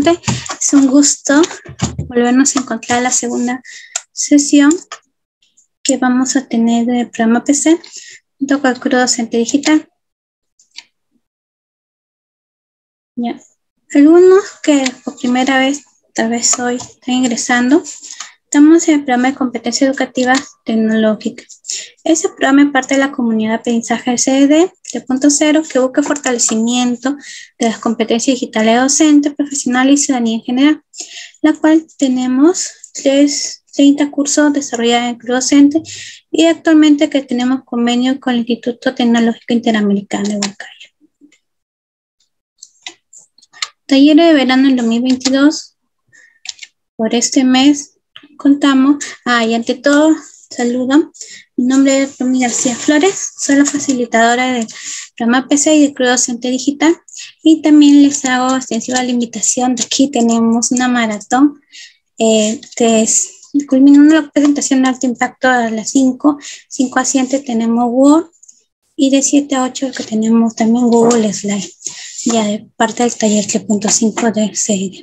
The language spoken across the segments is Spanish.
docente. Es un gusto volvernos a encontrar la segunda sesión que vamos a tener del programa PC junto con el curso docente digital. Ya. Algunos que por primera vez, tal vez hoy, están ingresando, estamos en el programa de competencias educativas tecnológicas. Ese programa es parte de la comunidad de aprendizaje del CDD 3.0 que busca fortalecimiento de las competencias digitales de docente, profesional y ciudadanía en general, la cual tenemos 30 cursos desarrollados en el club docente y actualmente que tenemos convenio con el Instituto Tecnológico Interamericano de Huancayo. Talleres de verano en 2022. Por este mes contamos, y ante todo, saludo. Mi nombre es Romy García Flores, soy la facilitadora del programa PC y del Club Docente Digital. Y también les hago extensiva la invitación de aquí tenemos una maratón. Culminando la presentación de alto impacto a las 5 a 7 tenemos Word y de 7 a 8 que tenemos también Google Slide, ya de parte del taller 3.5 de CDD.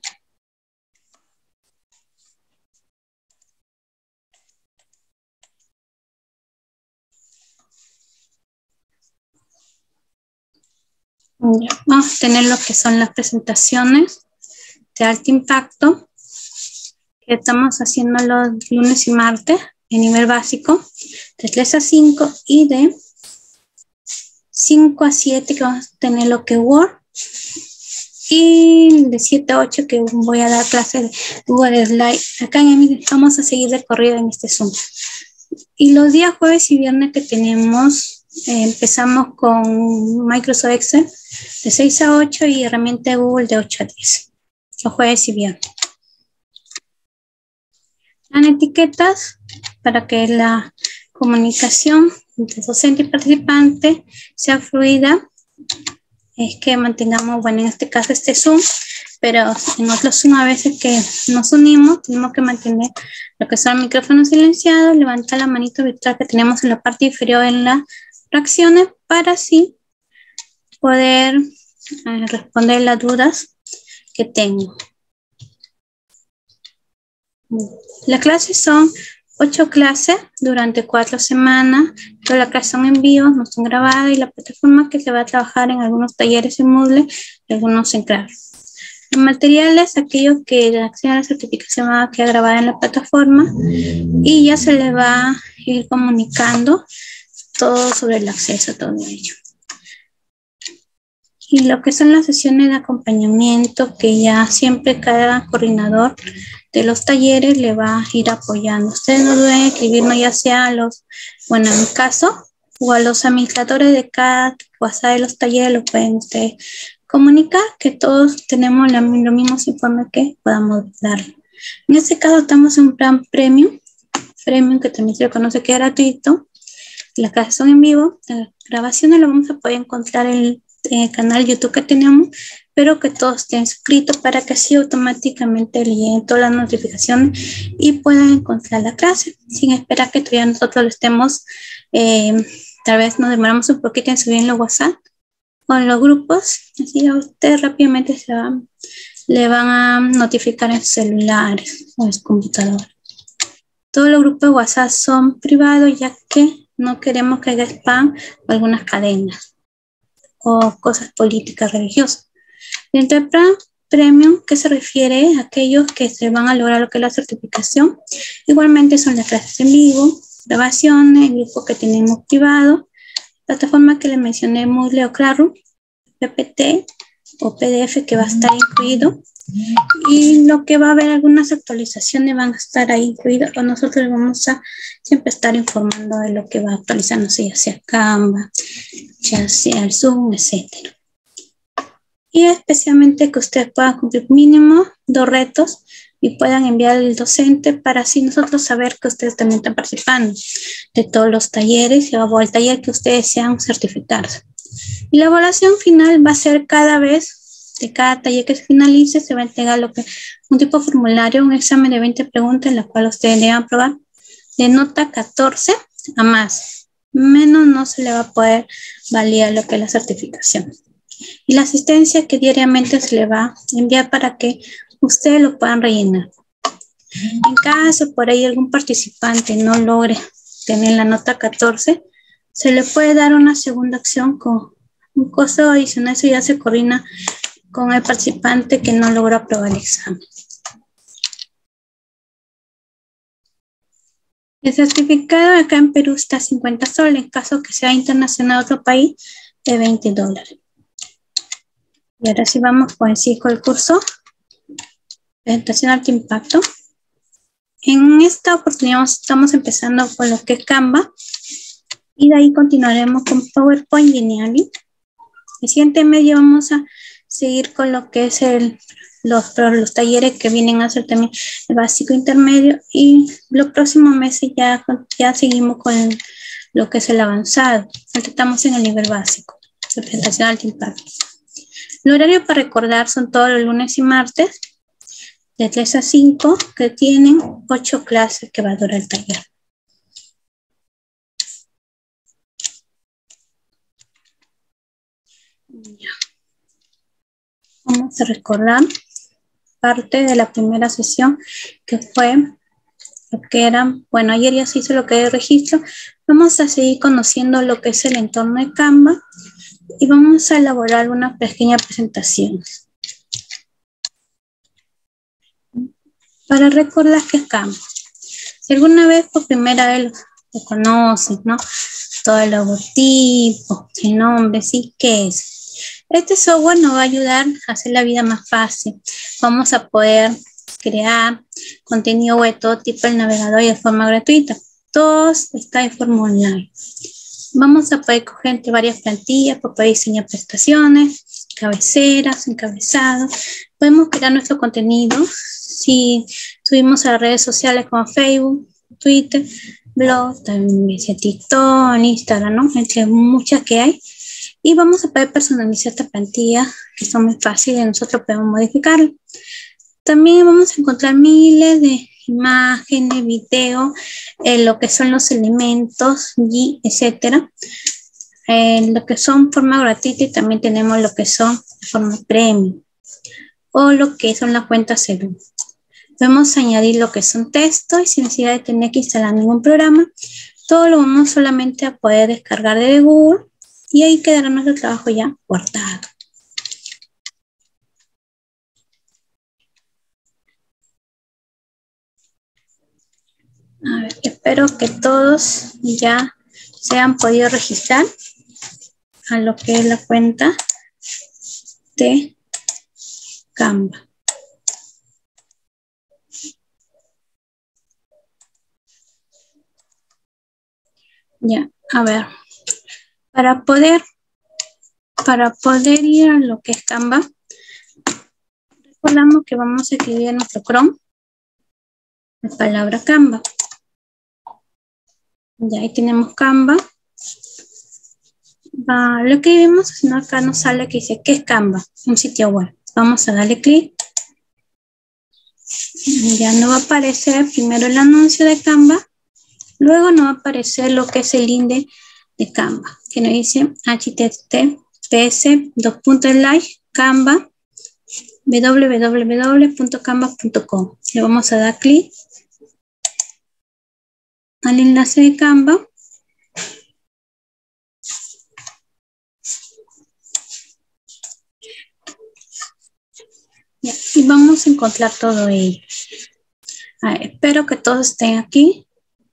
Vamos a tener lo que son las presentaciones de alto impacto que estamos haciendo los lunes y martes en nivel básico de 3 a 5 y de 5 a 7 que vamos a tener lo que Word y de 7 a 8 que voy a dar clases de Google Slide. Acá vamos a seguir de corrido en este Zoom. Y los días jueves y viernes que tenemos, empezamos con Microsoft Excel de 6 a 8 y herramienta de Google de 8 a 10. Los jueves y viernes. Dan etiquetas para que la comunicación entre docente y participante sea fluida. Es que mantengamos, bueno, en este caso este Zoom, pero en otros Zoom a veces que nos unimos, tenemos que mantener lo que son micrófonos silenciados, levantar la manito virtual que tenemos en la parte inferior en las fracciones para así poder responder las dudas que tengo. Las clases son 8 clases durante 4 semanas. Todas las clases son en vivo, no son grabadas y la plataforma que se va a trabajar en algunos talleres en Moodle y algunos en Classroom. Los materiales, aquellos que la acción de la certificación va a quedar grabada en la plataforma y ya se les va a ir comunicando todo sobre el acceso a todo ello. Y lo que son las sesiones de acompañamiento que ya siempre cada coordinador de los talleres le va a ir apoyando. Ustedes no deben escribirnos ya sea a los, bueno, en mi caso, o a los administradores de cada WhatsApp de los talleres, lo pueden ustedes comunicar, que todos tenemos los mismos informes que podamos darle. En este caso estamos en un plan premium que también se le conoce que es gratuito. Las clases son en vivo, las grabaciones lo vamos a poder encontrar en el canal YouTube que tenemos, pero que todos estén suscritos para que así automáticamente le lleguen todas las notificaciones y puedan encontrar la clase sin esperar que todavía nosotros lo estemos, tal vez nos demoramos un poquito en subir en los WhatsApp o en los grupos, así a ustedes rápidamente le van a notificar en sus celulares o en su computadora. Todos los grupos de WhatsApp son privados ya que no queremos que haya spam o algunas cadenas o cosas políticas religiosas. Dentro del plan premium, que se refiere a aquellos que se van a lograr lo que es la certificación, igualmente son las clases en vivo, grabaciones, el grupo que tenemos privado, plataforma que les mencioné, Moodle o Classroom, PPT o PDF que va a estar incluido, y lo que va a haber algunas actualizaciones van a estar ahí incluidas, o nosotros vamos a siempre estar informando de lo que va actualizándose, ya sea Canva, ya sea el Zoom, etcétera. Y especialmente que ustedes puedan cumplir mínimo 2 retos y puedan enviar al docente para así nosotros saber que ustedes también están participando de todos los talleres o el taller que ustedes desean certificarse. Y la evaluación final va a ser cada vez, de cada taller que se finalice, se va a entregar lo que un tipo de formulario, un examen de 20 preguntas en la cual ustedes deben aprobar de nota 14 a más. Menos no se le va a poder validar lo que es la certificación. y la asistencia que diariamente se le va a enviar para que ustedes lo puedan rellenar. En caso por ahí algún participante no logre tener la nota 14, se le puede dar una segunda acción con un costo adicional. Eso ya se coordina con el participante que no logró aprobar el examen. El certificado acá en Perú está a 50 soles, en caso que sea internacional a otro país, de 20 dólares. Y ahora sí vamos con el ciclo del curso, presentación de alto impacto. En esta oportunidad estamos empezando con lo que es Canva, y de ahí continuaremos con PowerPoint y Geniali. El siguiente medio vamos a seguir con lo que es los talleres que vienen a ser también el básico intermedio, y los próximos meses ya seguimos con lo que es el avanzado. Ahorita estamos en el nivel básico, de presentación de alto impacto. El horario para recordar son todos los lunes y martes, de 3 a 5, que tienen 8 clases que va a durar el taller. Vamos a recordar parte de la primera sesión, que fue lo que era, bueno, ayer ya se hizo lo que es el registro. Vamos a seguir conociendo lo que es el entorno de Canva y vamos a elaborar una pequeña presentación. Para recordar qué es Canva. Si alguna vez por primera vez lo conocen, ¿no? Todo el logotipo, el nombre, sí, ¿qué es? Este software nos va a ayudar a hacer la vida más fácil. Vamos a poder crear contenido web de todo tipo en el navegador y de forma gratuita. Todo está de forma online. Vamos a poder coger entre varias plantillas para poder diseñar prestaciones, cabeceras, encabezados. Podemos crear nuestro contenido si subimos a las redes sociales como Facebook, Twitter, blog, también TikTok, Instagram, ¿no? Entre muchas que hay. Y vamos a poder personalizar esta plantilla, que son muy fáciles, nosotros podemos modificarla. También vamos a encontrar miles de imágenes, videos, lo que son los elementos y etcétera. Lo que son forma gratuita, y también tenemos lo que son forma premium o lo que son las cuentas cero. Podemos añadir lo que son textos y sin necesidad de tener que instalar ningún programa. Todo lo vamos solamente a poder descargar de Google y ahí quedará nuestro trabajo ya guardado. A ver, espero que todos ya se han podido registrar a lo que es la cuenta de Canva. Ya, a ver, para poder ir a lo que es Canva, recordamos que vamos a escribir en nuestro Chrome la palabra Canva. Ya ahí tenemos Canva. Lo que vemos, si no, acá nos sale que dice ¿qué es Canva? Un sitio web. Vamos a darle clic. Ya nos va a aparecer primero el anuncio de Canva. Luego nos va a aparecer lo que es el link de Canva, que nos dice https://canva www.canva.com. Le vamos a dar clic al enlace de Canva. Ya, y vamos a encontrar todo ello. Espero que todos estén aquí.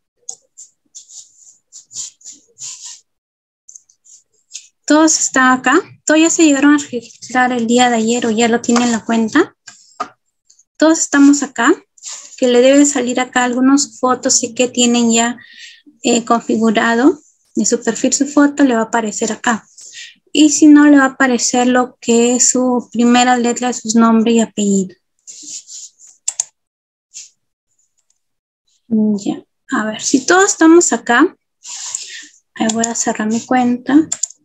Todos están acá. Todos ya se llegaron a registrar el día de ayer o ya lo tienen en la cuenta. Todos estamos acá. Que le debe salir acá algunas fotos y que tienen ya configurado de su perfil, su foto le va a aparecer acá. Y si no, le va a aparecer lo que es su primera letra de su nombre y apellido. Ya, a ver, si todos estamos acá, voy a cerrar mi cuenta.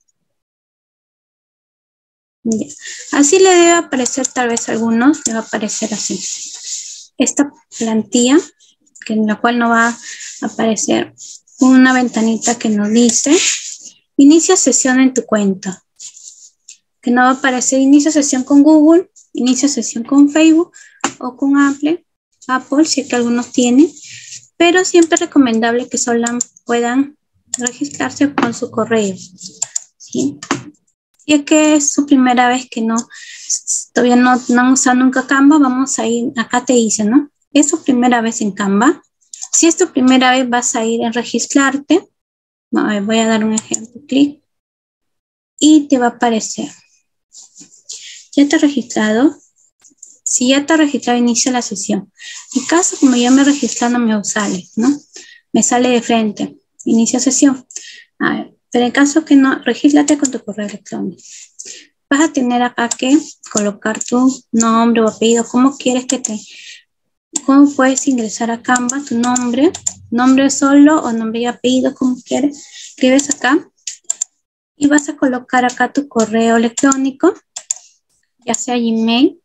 Ya. Así le debe aparecer, tal vez a algunos le va a aparecer así. Esta plantilla, en la cual nos va a aparecer una ventanita que nos dice inicia sesión en tu cuenta. que no va a aparecer inicio sesión con Google, inicio sesión con Facebook o con Apple, si es que algunos tienen, pero siempre es recomendable que solo puedan registrarse con su correo, ¿sí? Si es que es su primera vez que todavía no han usado nunca Canva, vamos a ir, acá te dice, ¿no? Es su primera vez en Canva. Si es tu primera vez, vas a ir a registrarte. Voy a dar un ejemplo, clic, y te va a aparecer. ¿Ya te has registrado? Si ya te has registrado, inicia la sesión. En caso, como ya me he registrado, no me sale, ¿no? Me sale de frente, inicia sesión. A ver, pero en caso que no, regístrate con tu correo electrónico. Vas a tener acá que colocar tu nombre o apellido, cómo quieres que cómo puedes ingresar a Canva, tu nombre solo o nombre y apellido, como quieres. Escribes acá y vas a colocar acá tu correo electrónico, ya sea Gmail,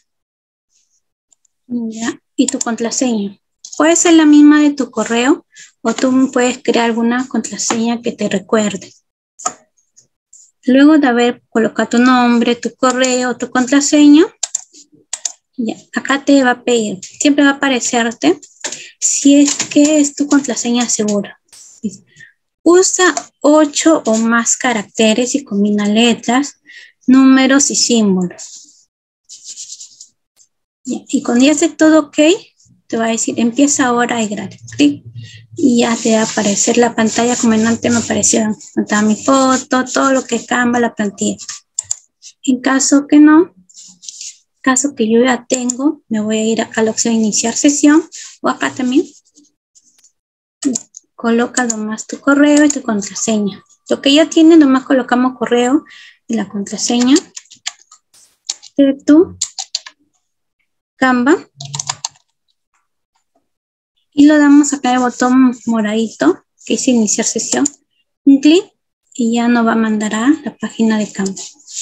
ya, y tu contraseña. Puede ser la misma de tu correo o tú puedes crear alguna contraseña que te recuerde. Luego de haber colocado tu nombre, tu correo, tu contraseña, ya, acá te va a pedir, siempre va a aparecerte si es que es tu contraseña segura. Usa 8 o más caracteres y combina letras, números y símbolos. Ya, y cuando ya esté todo ok, te va a decir empieza ahora y gratis. Clic y ya te va a aparecer la pantalla como antes me apareció. Estaba mi foto, todo lo que Canva, la plantilla. En caso que no, caso que yo ya tengo, me voy a ir acá a la opción iniciar sesión o acá también. Coloca nomás tu correo y tu contraseña. Lo que ya tiene, nomás colocamos correo y la contraseña de tu Canva. Y lo damos acá el botón moradito que dice iniciar sesión. Un clic y ya nos va a mandar a la página de Canva.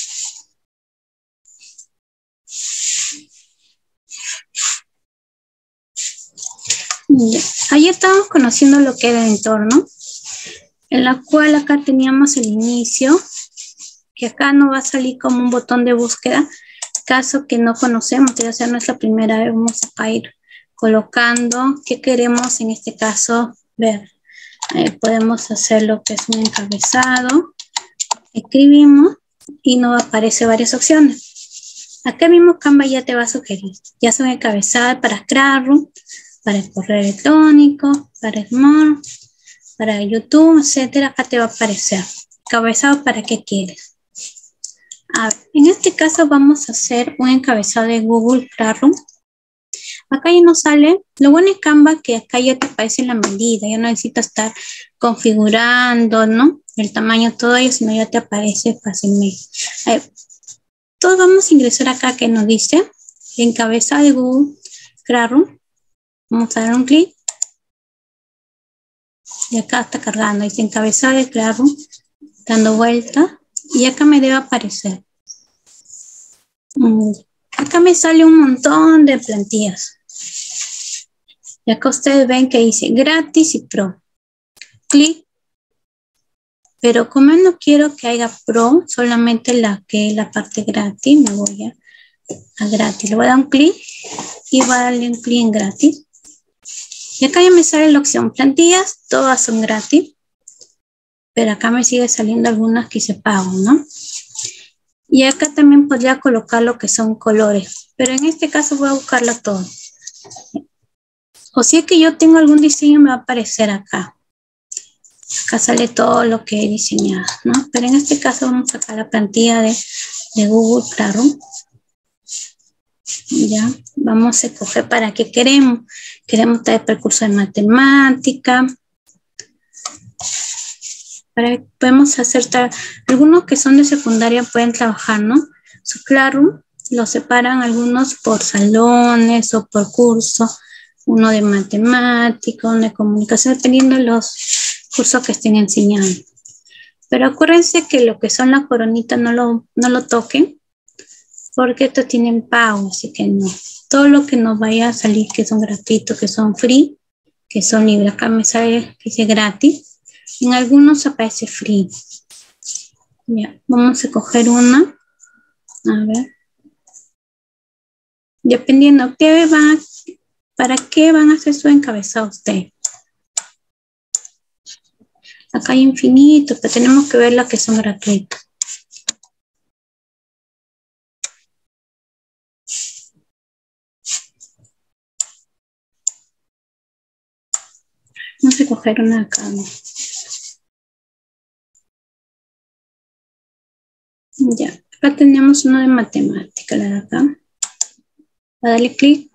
Ahí estamos conociendo lo que era el entorno, en la cual acá teníamos el inicio, que acá nos va a salir como un botón de búsqueda, caso que no conocemos, debe ser nuestra primera vez, vamos a ir colocando qué queremos en este caso ver. Podemos hacer lo que es un encabezado, escribimos y nos aparece varias opciones. Acá mismo Canva ya te va a sugerir, ya son encabezadas para Classroom, para el correo electrónico, para Smart, para YouTube, etcétera. Acá te va a aparecer encabezado para qué quieres. A ver, en este caso vamos a hacer un encabezado de Google Classroom. Acá ya nos sale, lo bueno es Canva que acá ya te aparece la medida, ya no necesitas estar configurando, ¿no? El tamaño, todo ello, sino ya te aparece fácilmente. A ver, todos vamos a ingresar acá que nos dice encabezado de Google Classroom. Vamos a dar un clic. Y acá está cargando, dice encabezado de Classroom, dando vuelta. Y acá me debe aparecer. Acá me sale un montón de plantillas. Y acá ustedes ven que dice gratis y pro. Clic. Pero como no quiero que haya pro, solamente la parte gratis, me voy a gratis. Le voy a dar un clic y voy a darle un clic en gratis. Y acá ya me sale la opción plantillas, todas son gratis. Pero acá me sigue saliendo algunas que se pagan, ¿no? Y acá también podría colocar lo que son colores. Pero en este caso voy a buscarlo todo. O si es que yo tengo algún diseño, me va a aparecer acá. Acá sale todo lo que he diseñado, ¿no? Pero en este caso vamos a sacar la plantilla de Google Classroom. Ya, vamos a escoger para qué queremos. Queremos traer percurso de matemática. Podemos hacer algunos que son de secundaria pueden trabajar, ¿no? Su Classroom lo separan algunos por salones o por curso, uno de matemática, uno de comunicación, dependiendo de los cursos que estén enseñando. Pero acuérdense que lo que son las coronitas no lo toquen, porque estos tienen pago, así que no. Todo lo que nos vaya a salir que son gratuitos, que son free, que son libres. Acá me sale que dice gratis. En algunos aparece free. Ya, vamos a coger una A ver. Dependiendo, ¿para qué van a hacer su encabezado usted? Acá hay infinito, pero tenemos que ver las que son gratuitas. Vamos a coger una acá. Ya, acá tenemos uno de matemática, la de acá. Va a darle clic.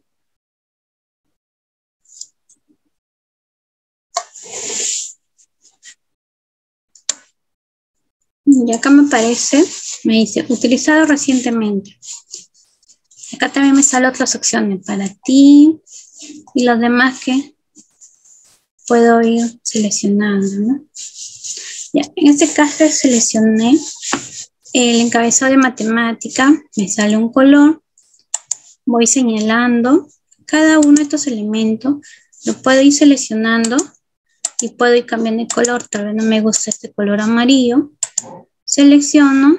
Y acá me aparece, me dice, utilizado recientemente. Acá también me salen otras opciones para ti y los demás que puedo ir seleccionando, ¿no? Ya, en este caso seleccioné el encabezado de matemática, me sale un color, voy señalando cada uno de estos elementos, lo puedo ir seleccionando y puedo ir cambiando el color. Tal vez no me gusta este color amarillo, selecciono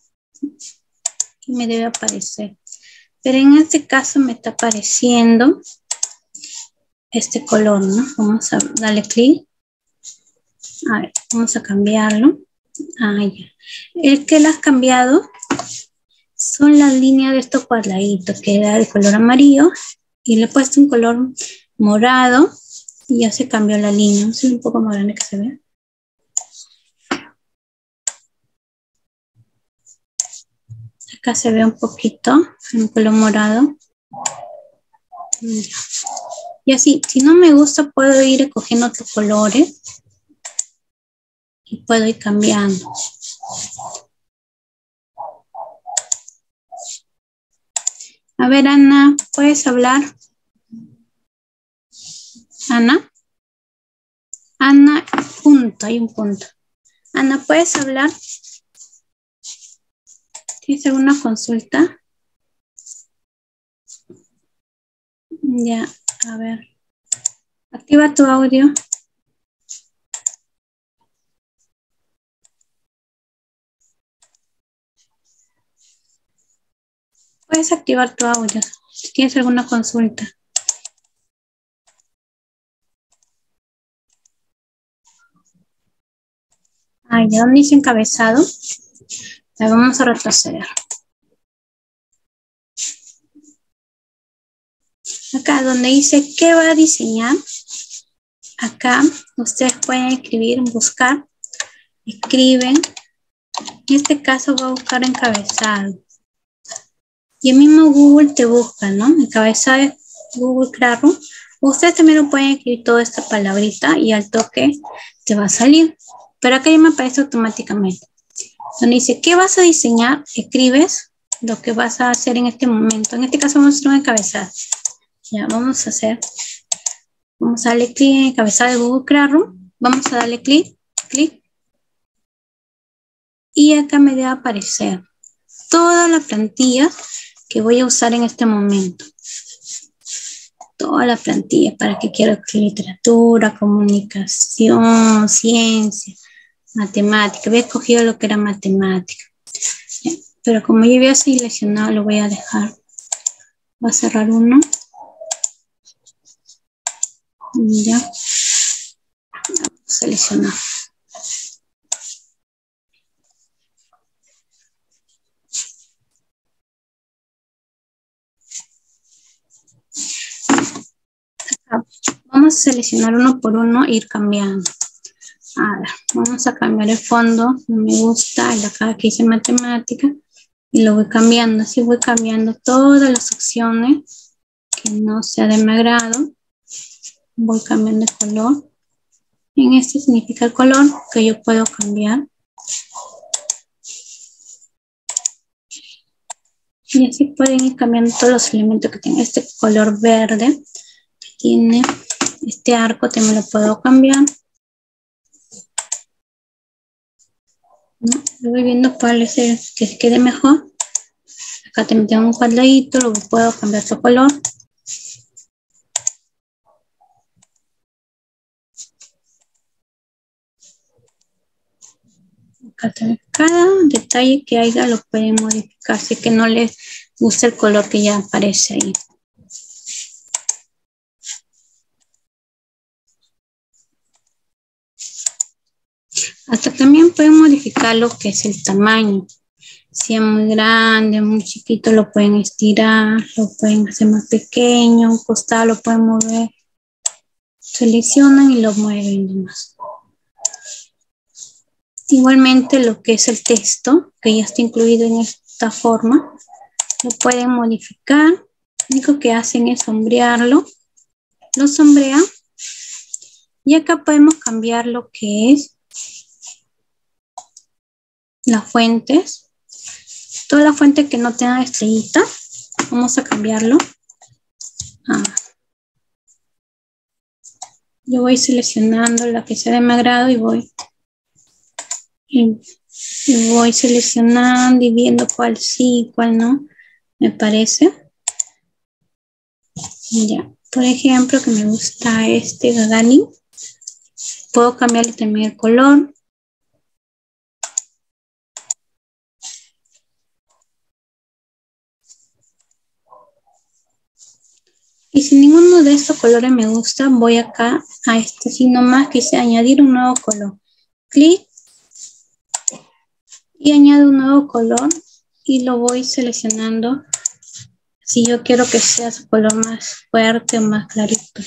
y me debe aparecer, pero en este caso me está apareciendo este color, ¿no? Vamos a darle clic, a ver, vamos a cambiarlo. Ah, ya. El que lo has cambiado son las líneas de estos cuadraditos, que era de color amarillo, y le he puesto un color morado, y ya se cambió la línea. Vamos a hacer un poco más grande que se vea. Acá se ve un poquito, un color morado. Y así, si no me gusta, puedo ir escogiendo otros colores, y puedo ir cambiando. A ver, Ana, ¿puedes hablar? Ana. Ana, punto, hay un punto. Ana, ¿puedes hablar? ¿Tienes alguna consulta? Ya, a ver. Activa tu audio. Puedes activar tu audio si tienes alguna consulta. Ah, ya donde dice encabezado, la vamos a retroceder. Acá donde dice qué va a diseñar, acá ustedes pueden escribir, buscar, escriben. En este caso voy a buscar encabezado. Y el mismo Google te busca, ¿no? Encabezado es Google Classroom. Ustedes también lo pueden escribir toda esta palabrita y al toque te va a salir. Pero acá ya me aparece automáticamente. Donde dice, ¿qué vas a diseñar? Escribes lo que vas a hacer en este momento. En este caso vamos a hacer un encabezado. Ya, vamos a darle clic en encabezado de Google Classroom. Vamos a darle clic. Y acá me debe aparecer toda la plantilla que voy a usar en este momento. Toda la plantilla, para que quiero literatura, comunicación, ciencia, matemática. Había escogido lo que era matemática. Pero como yo había seleccionado, lo voy a dejar. Voy a cerrar uno. Ya. Seleccionar. Vamos a seleccionar uno por uno e ir cambiando. A ver, vamos a cambiar el fondo. No me gusta el de acá que dice matemática. Y lo voy cambiando. Así voy cambiando todas las opciones que no sea de mi agrado. Voy cambiando el color. En este significa el color que yo puedo cambiar. Y así pueden ir cambiando todos los elementos que tienen. Este color verde que tiene este arco también lo puedo cambiar. ¿No? Yo voy viendo cuál es el que quede mejor. Acá también tengo un cuadradito, lo puedo cambiar su color. Acá también. Cada detalle que haya lo pueden modificar, si es que no les gusta el color que ya aparece ahí. Hasta también pueden modificar lo que es el tamaño. Si es muy grande, muy chiquito, lo pueden estirar, lo pueden hacer más pequeño, un costado lo pueden mover. Seleccionan y lo mueven nomás. Igualmente lo que es el texto, que ya está incluido en esta forma, lo pueden modificar. Lo único que hacen es sombrearlo. Lo sombrean. Y acá podemos cambiar lo que es las fuentes. Toda la fuente que no tenga estrellita, vamos a cambiarlo. Yo voy seleccionando la que sea de mi agrado y voy seleccionando y viendo cuál sí y cuál no me parece. Ya, por ejemplo, que me gusta este Gagarin. Puedo cambiarle también el color. Y si ninguno de estos colores me gusta, voy acá a este signo más que dice añadir un nuevo color. Clic y añado un nuevo color y lo voy seleccionando si yo quiero que sea su color más fuerte o más clarito.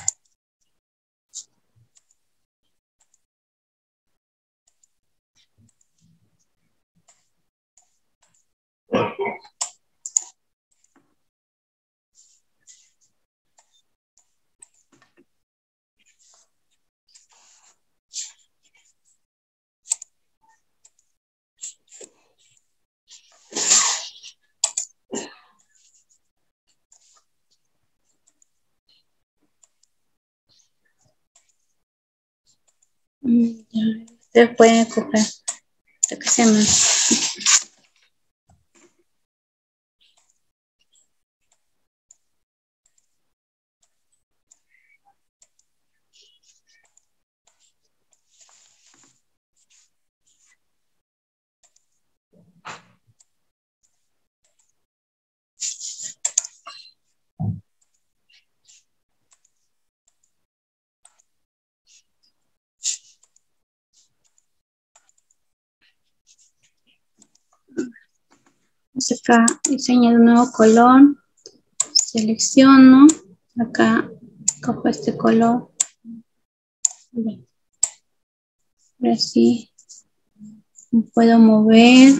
Ustedes pueden escoger lo que sea más. Acá diseño un nuevo color, selecciono, acá cojo este color, ahora sí puedo mover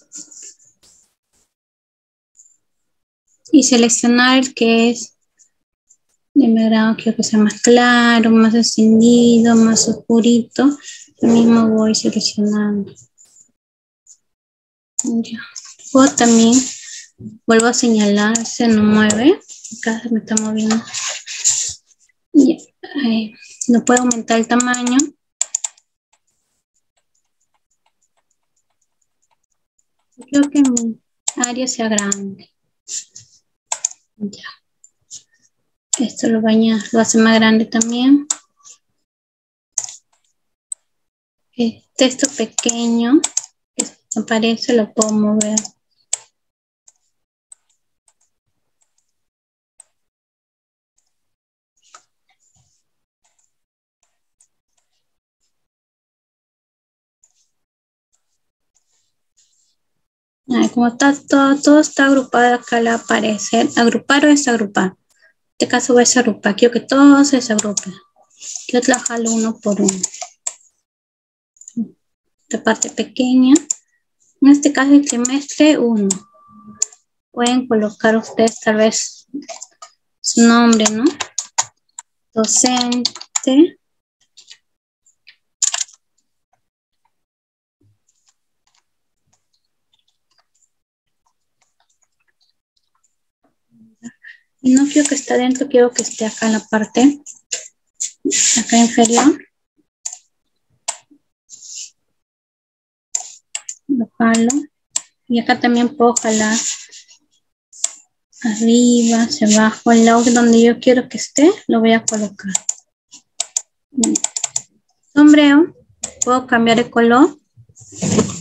y seleccionar el que es de mi agrado. Quiero que sea más claro, más encendido, más oscurito. Yo mismo voy seleccionando. Ya. Luego también vuelvo a señalar, se no mueve, acá se me está moviendo. Ya. No puedo aumentar el tamaño. Quiero que mi área sea grande. Ya. Esto lo hace más grande también. El texto pequeño que aparece lo puedo mover. Como está todo está agrupado, acá le aparece agrupar o desagrupar. En este caso voy a desagrupar. Quiero que todo se desagrupe. Quiero trabajarlo uno por uno. Esta parte pequeña. En este caso el trimestre 1. Pueden colocar ustedes tal vez su nombre, ¿no? Docente. Y no quiero que esté adentro, quiero que esté acá en la parte, acá inferior. Lo jalo. Y acá también puedo jalar arriba, hacia abajo, el lado donde yo quiero que esté, lo voy a colocar. Sombreo, puedo cambiar el color.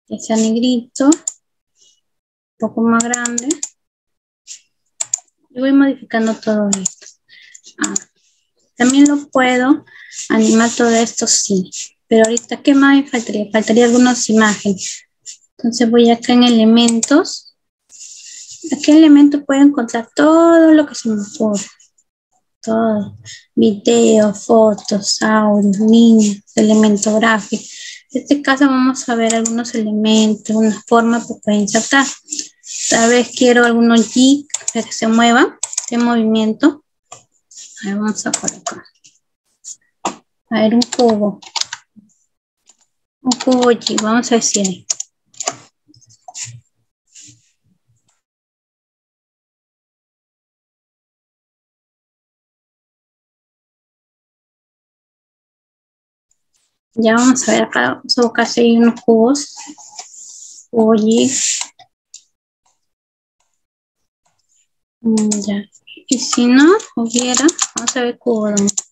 que sea negrito, un poco más grande. Y voy modificando todo esto. También lo puedo animar todo esto, sí. Pero ahorita, ¿qué más me faltaría? Faltaría algunas imágenes. Entonces voy acá en elementos. Aquí en elementos puedo encontrar todo lo que se me ocurra. Todo. Videos, fotos, audios, líneas, elementos gráficos. En este caso vamos a ver algunos elementos, una forma que pueden insertar. Tal vez quiero algunos jigs que se muevan, de movimiento. A ver, vamos a colocar. A ver, un cubo. Un cubo jig, vamos a ver si hay. Ya vamos a ver acá, vamos a buscar si hay unos cubos. Cubo jig. Ya. Y si no hubiera, vamos a ver cubo.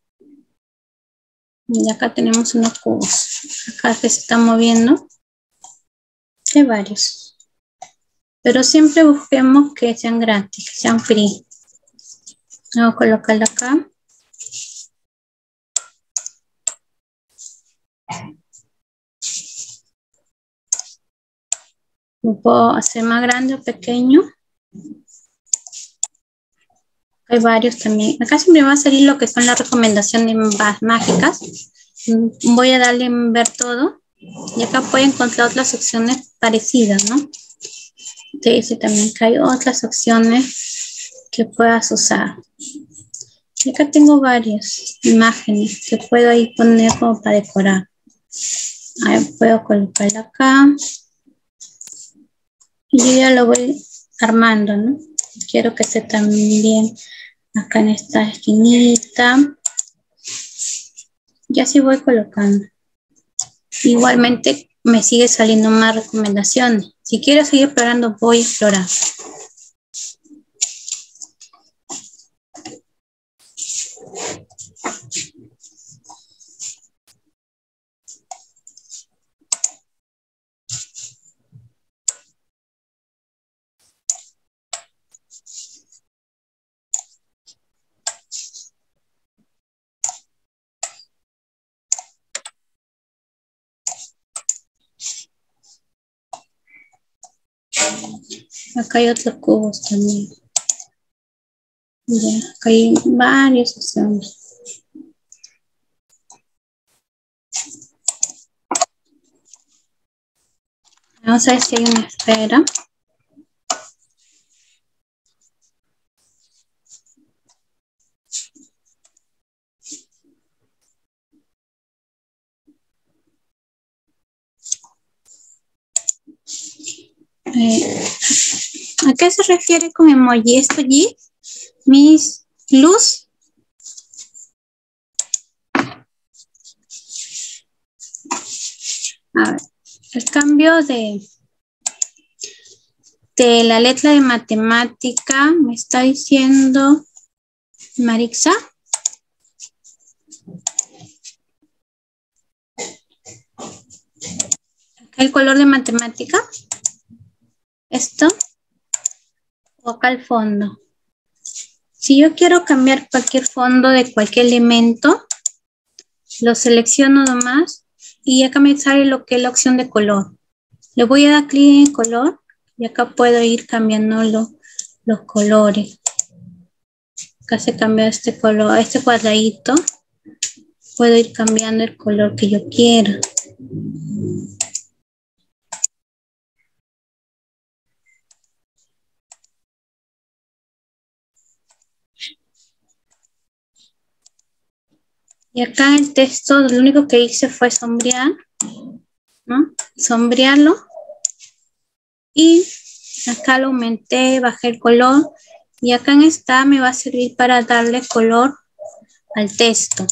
Y acá tenemos unos cubos. Acá que se están moviendo. Hay varios. Pero siempre busquemos que sean gratis, que sean free. Vamos a colocarlo acá. Lo puedo hacer más grande o pequeño. Hay varios también. Acá siempre va a salir lo que son las recomendaciones mágicas. Voy a darle en ver todo. Y acá pueden encontrar otras opciones parecidas, ¿no? Te dice también que hay otras opciones que puedas usar. Y acá tengo varias imágenes que puedo ahí poner como para decorar. Ahí puedo colocarla acá. Y yo ya lo voy armando, ¿no? Quiero que esté también acá en esta esquinita. Y así voy colocando. Igualmente me sigue saliendo más recomendaciones. Si quiero seguir explorando, voy a explorar. Acá hay otros cubos también. Ya, acá hay varias opciones. Vamos a ver si hay una esfera. ¿A qué se refiere con emoji? ¿Esto allí? ¿Mis luz? A ver, el cambio de la letra de matemática me está diciendo Marixa. Acá el color de matemática. Esto. O acá el fondo. Si yo quiero cambiar cualquier fondo de cualquier elemento, lo selecciono nomás y acá me sale lo que es la opción de color. Le voy a dar clic en color y acá puedo ir cambiando los colores. Acá se cambia este color, este cuadradito. Puedo ir cambiando el color que yo quiera. Y acá el texto, lo único que hice fue sombrear, ¿no? Sombrearlo. Y acá lo aumenté, bajé el color. Y acá en esta me va a servir para darle color al texto.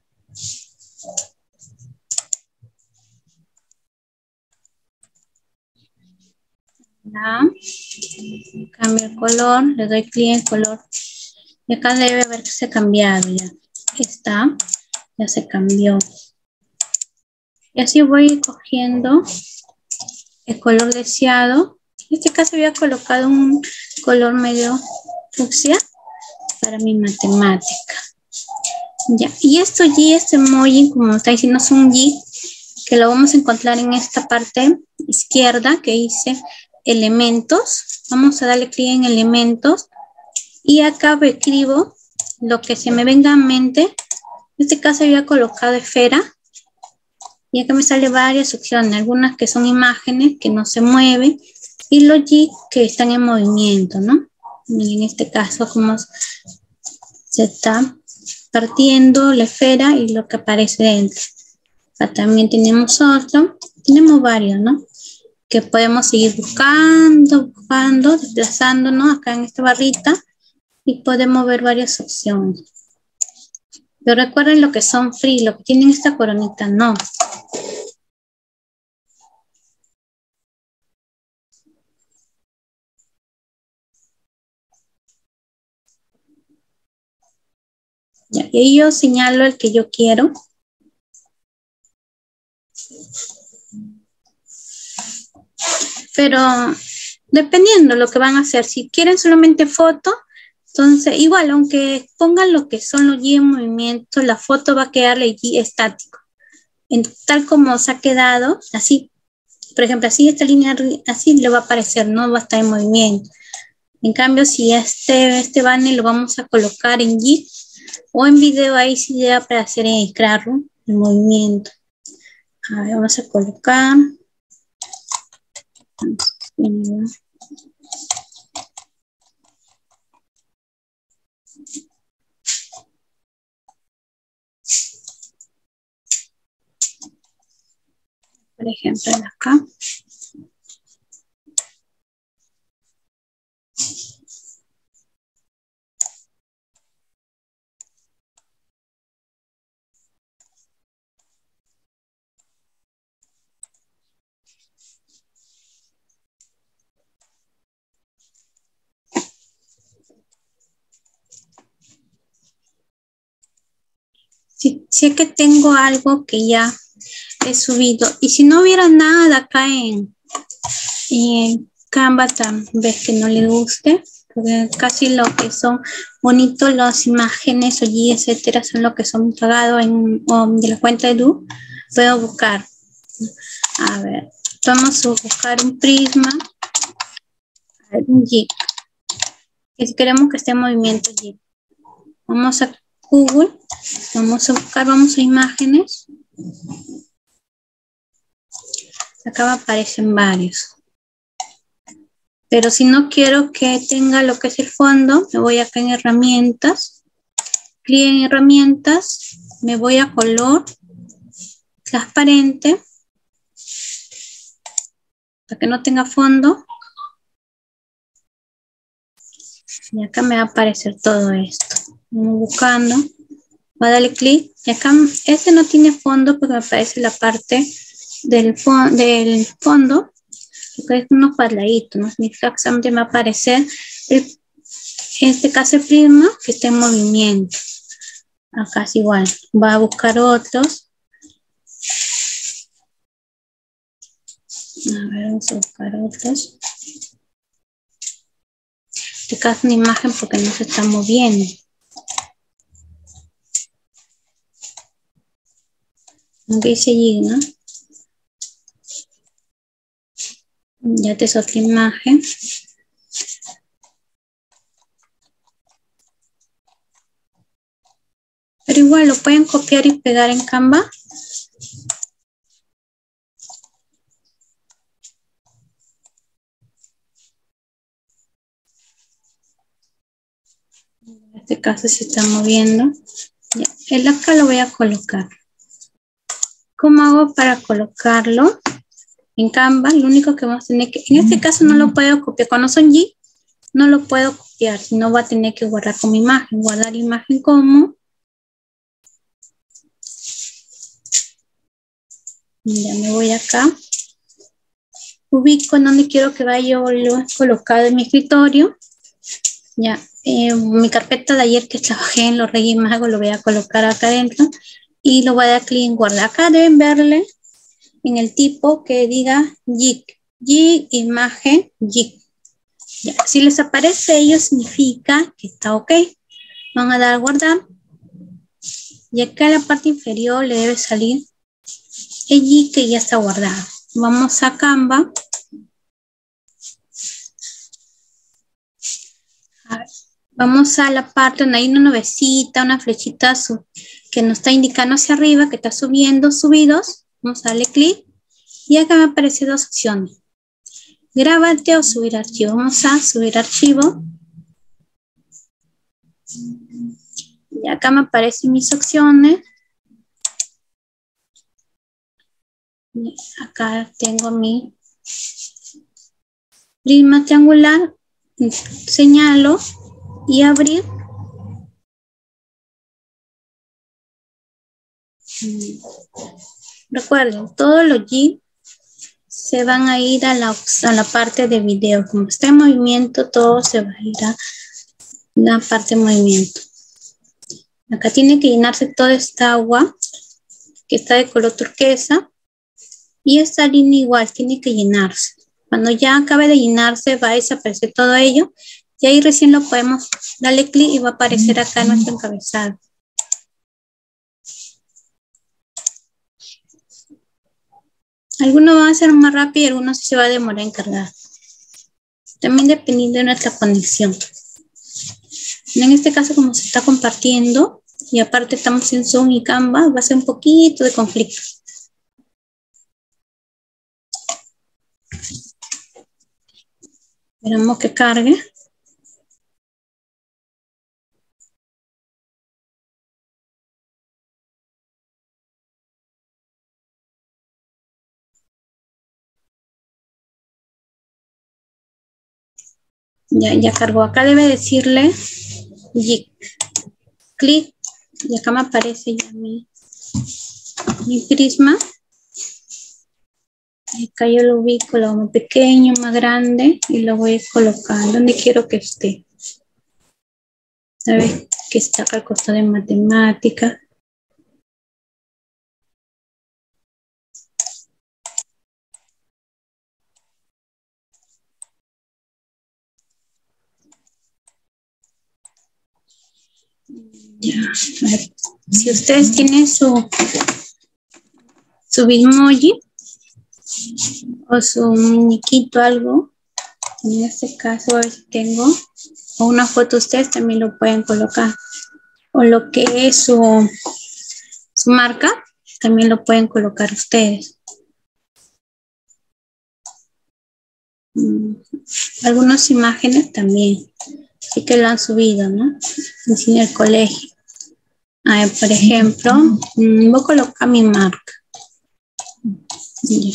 ¿Ya? Cambio el color, le doy clic en color. Y acá debe haberse cambiado ya. Aquí está, ya se cambió. Y así voy cogiendo el color deseado. En este caso había colocado un color medio fucsia para mi matemática. Ya, y esto G, este emoji, como está diciendo, es un G que lo vamos a encontrar en esta parte izquierda que dice elementos. Vamos a darle clic en elementos y acá escribo lo que se me venga a mente. En este caso había colocado esfera y acá me sale varias opciones, algunas que son imágenes que no se mueven y los G que están en movimiento, ¿no? Y en este caso como se está partiendo la esfera y lo que aparece dentro. Acá también tenemos otro, tenemos varios, ¿no? Que podemos seguir buscando, desplazándonos acá en esta barrita y podemos ver varias opciones. Pero recuerden lo que son free, lo que tienen esta coronita, no. Ya, y ahí yo señalo el que yo quiero. Pero dependiendo lo que van a hacer, si quieren solamente foto, entonces igual, aunque pongan lo que son los G en movimiento, la foto va a quedar el G estático. Tal como se ha quedado, así, por ejemplo, así esta línea, así le va a aparecer, no va a estar en movimiento. En cambio, si este banner lo vamos a colocar en GIF o en video, ahí sí ya para hacer en Scrapbook el movimiento. A ver, vamos a colocar. Por ejemplo, acá. Si es que tengo algo que ya he subido y si no hubiera nada acá en Canva, tal vez que no le guste, porque casi lo que son bonitos las imágenes o etcétera son lo que son pagados de la cuenta de Du. Puedo buscar, a ver, vamos a buscar un prisma, a ver, un G, que si queremos que esté en movimiento G, vamos a Google, vamos a buscar, vamos a imágenes, acá me aparecen varios. Pero si no quiero que tenga lo que es el fondo, me voy acá en herramientas, clic en herramientas, me voy a color, transparente, para que no tenga fondo. Y acá me va a aparecer todo esto. Vamos buscando, voy a darle clic, y acá este no tiene fondo porque me aparece la parte del fondo, que es unos cuadraditos, ¿no? Significa que solamente me va a aparecer en este caso el prisma que está en movimiento. Acá es igual, va a buscar otros. A ver, vamos a buscar otros. Este caso es una imagen porque no se está moviendo. Aunque dice allí, ¿no? Ya te es otra imagen. Pero igual lo pueden copiar y pegar en Canva. En este caso se está moviendo. Ya, el acá lo voy a colocar. ¿Cómo hago para colocarlo? En Canva, lo único que vamos a tener que... En este caso no lo puedo copiar. Cuando son G, no lo puedo copiar. Sino va a tener que guardar como imagen. Guardar imagen como... Ya me voy acá. Ubico en donde quiero que vaya, yo lo he colocado en mi escritorio. Ya, mi carpeta de ayer que trabajé en los Reyes Magos lo voy a colocar acá adentro y lo voy a dar clic en guardar. Acá deben verle en el tipo que diga Geek, Y imagen GIF. Ya, si les aparece ello significa que está ok. Van a dar a guardar. Y acá en la parte inferior le debe salir el GIF que ya está guardado. Vamos a Canva. A ver, vamos a la parte donde hay una nubecita, una flechita azul que nos está indicando hacia arriba que está subiendo, subidos. Vamos a darle clic y acá me aparecen dos opciones. Grábate o subir archivo. Vamos a subir archivo. Y acá me aparecen mis opciones. Y acá tengo mi prisma triangular. Señalo y abrir. Recuerden, todos los GIF se van a ir a la parte de video. Como está en movimiento, todo se va a ir a la parte de movimiento. Acá tiene que llenarse toda esta agua que está de color turquesa. Y esta línea igual tiene que llenarse. Cuando ya acabe de llenarse va a desaparecer todo ello. Y ahí recién lo podemos darle clic y va a aparecer acá nuestro encabezado. Algunos van a ser más rápido y algunos se va a demorar en cargar. También dependiendo de nuestra conexión. En este caso, como se está compartiendo y aparte estamos en Zoom y Canva, va a ser un poquito de conflicto. Esperamos que cargue. Ya cargó. Acá debe decirle clic y acá me aparece ya mi prisma. Acá yo lo ubico, lo hago más pequeño, más grande y lo voy colocando donde quiero que esté. ¿Sabes? Que está acá al costado de matemática. Ya, a ver. Si ustedes tienen su Bitmoji o su muñequito, algo, en este caso a ver si tengo, o una foto, ustedes también lo pueden colocar. O lo que es su marca, también lo pueden colocar ustedes. Algunas imágenes también, sí que lo han subido, ¿no? En el colegio. A ver, por ejemplo, voy a colocar mi marca. Ya.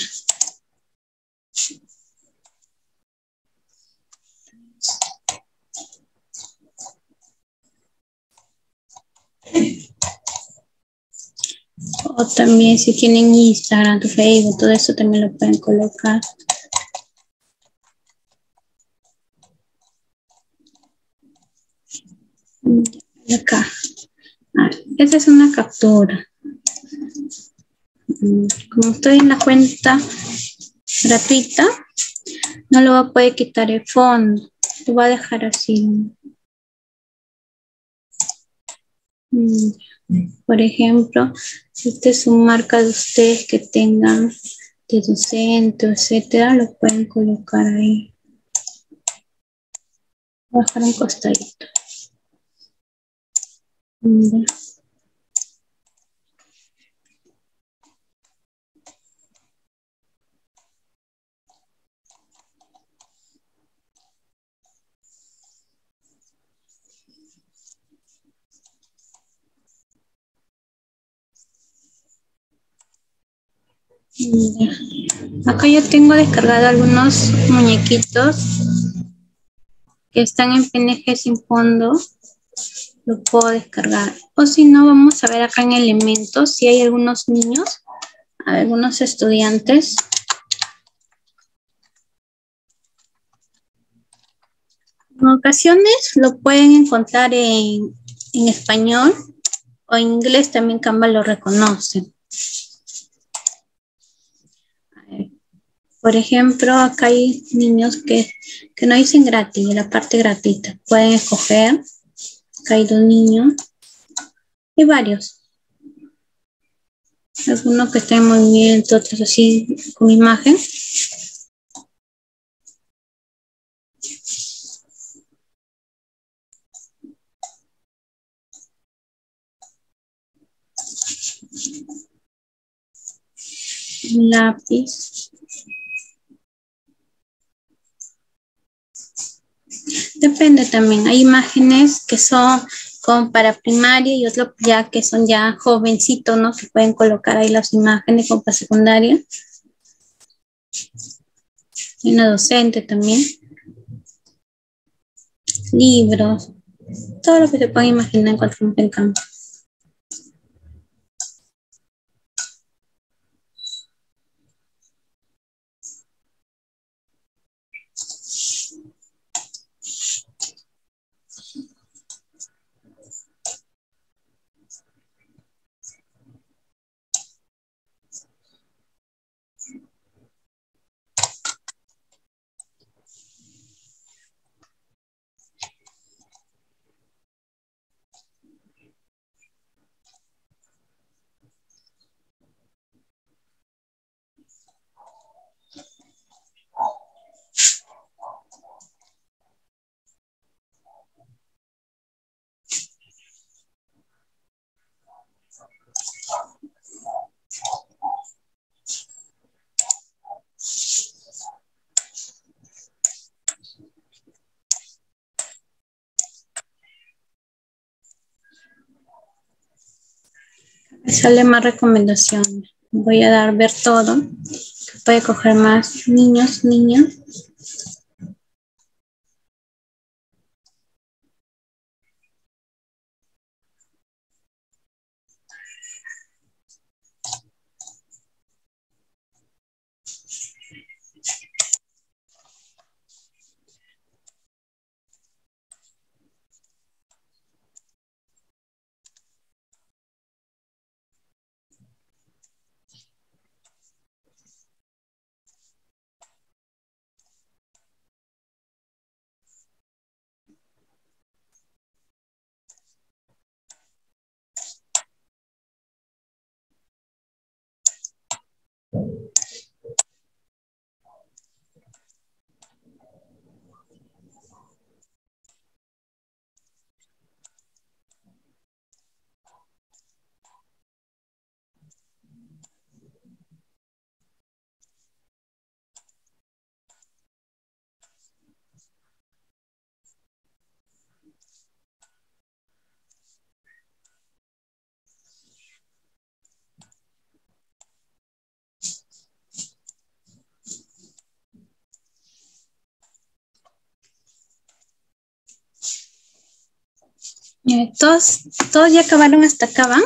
O también si tienen Instagram, Facebook, todo eso también lo pueden colocar. Acá. Esa es una captura. Como estoy en la cuenta gratuita, no lo voy a poder quitar el fondo. Lo voy a dejar así. Por ejemplo, si esta es una marca de ustedes que tengan de docente, etcétera, lo pueden colocar ahí. Voy a dejar un costadito. Acá yo tengo descargado algunos muñequitos que están en PNG sin fondo. Lo puedo descargar. O si no, vamos a ver acá en elementos si hay algunos niños, algunos estudiantes. En ocasiones lo pueden encontrar en español o en inglés, también Canva lo reconoce. Por ejemplo, acá hay niños que no dicen gratis, la parte gratuita. Pueden escoger. Acá hay 2 niños. Hay varios. Algunos que están en movimiento, otros así con imagen. Un lápiz. Depende también. Hay imágenes que son como para primaria y otros ya que son ya jovencitos, ¿no? Que pueden colocar ahí las imágenes como para secundaria. Hay una docente también. Libros. Todo lo que se pueden imaginar en cuanto en campo. Me sale más recomendaciones. Voy a dar ver todo. Puede coger más niños, niñas. Todos ya acabaron hasta acá, ¿van?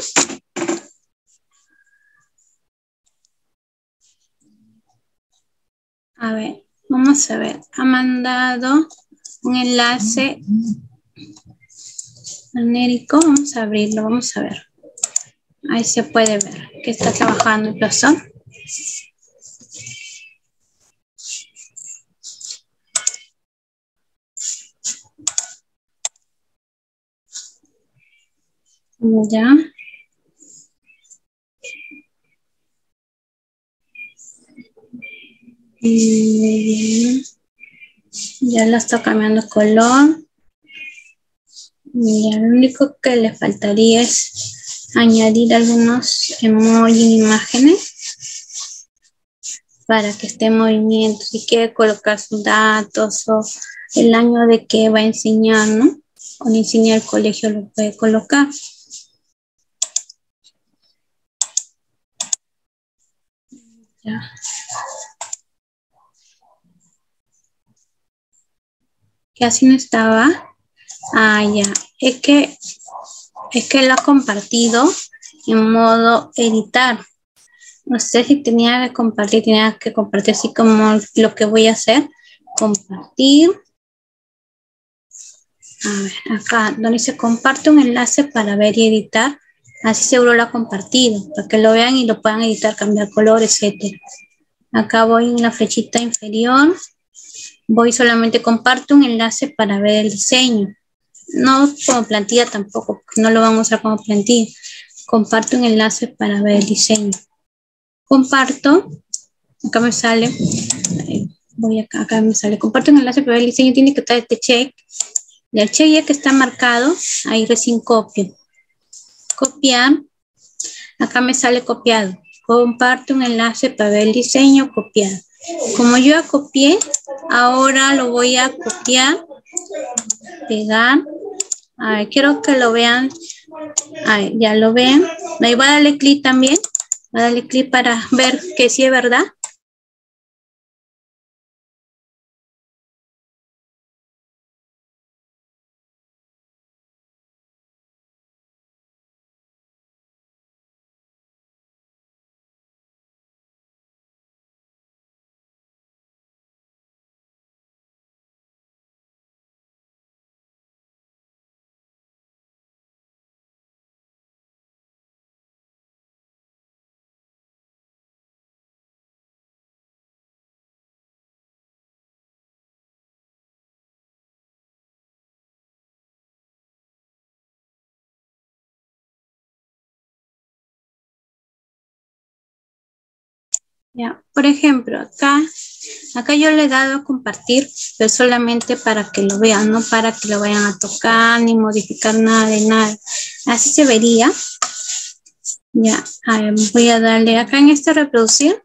A ver, vamos a ver. Ha mandado un enlace genérico. Vamos a abrirlo, vamos a ver. Ahí se puede ver que está trabajando el profesor. Ya. Ya lo está cambiando color. Y lo único que le faltaría es añadir algunos emojis en imágenes para que esté en movimiento. Si quiere colocar sus datos o el año de que va a enseñar, ¿no? O le enseña el colegio, lo puede colocar. Ya. Que así no estaba. Ah, ya. Es que lo ha compartido en modo editar. No sé si tenía que compartir así como lo que voy a hacer. Compartir. A ver, acá donde se comparte un enlace para ver y editar. Así seguro lo ha compartido, para que lo vean y lo puedan editar, cambiar color, etcétera. Acá voy en la flechita inferior. Voy solamente comparto un enlace para ver el diseño. No como plantilla tampoco, porque no lo vamos a usar como plantilla. Comparto un enlace para ver el diseño. Comparto. Acá me sale. Voy acá me sale. Comparto un enlace para ver el diseño. Tiene que estar este check. Y el check ya que está marcado, ahí recién copio. Copiar. Acá me sale copiado. Comparto un enlace para ver el diseño, copiado. Como yo ya copié, ahora lo voy a copiar, pegar. A ver, quiero que lo vean. A ver, ya lo ven. Ahí voy a darle clic también. Voy a darle clic para ver que sí es verdad. Ya, por ejemplo, acá yo le he dado a compartir, pero solamente para que lo vean, no para que lo vayan a tocar ni modificar nada de nada. Así se vería. Ya, a ver, voy a darle acá en este reproducir.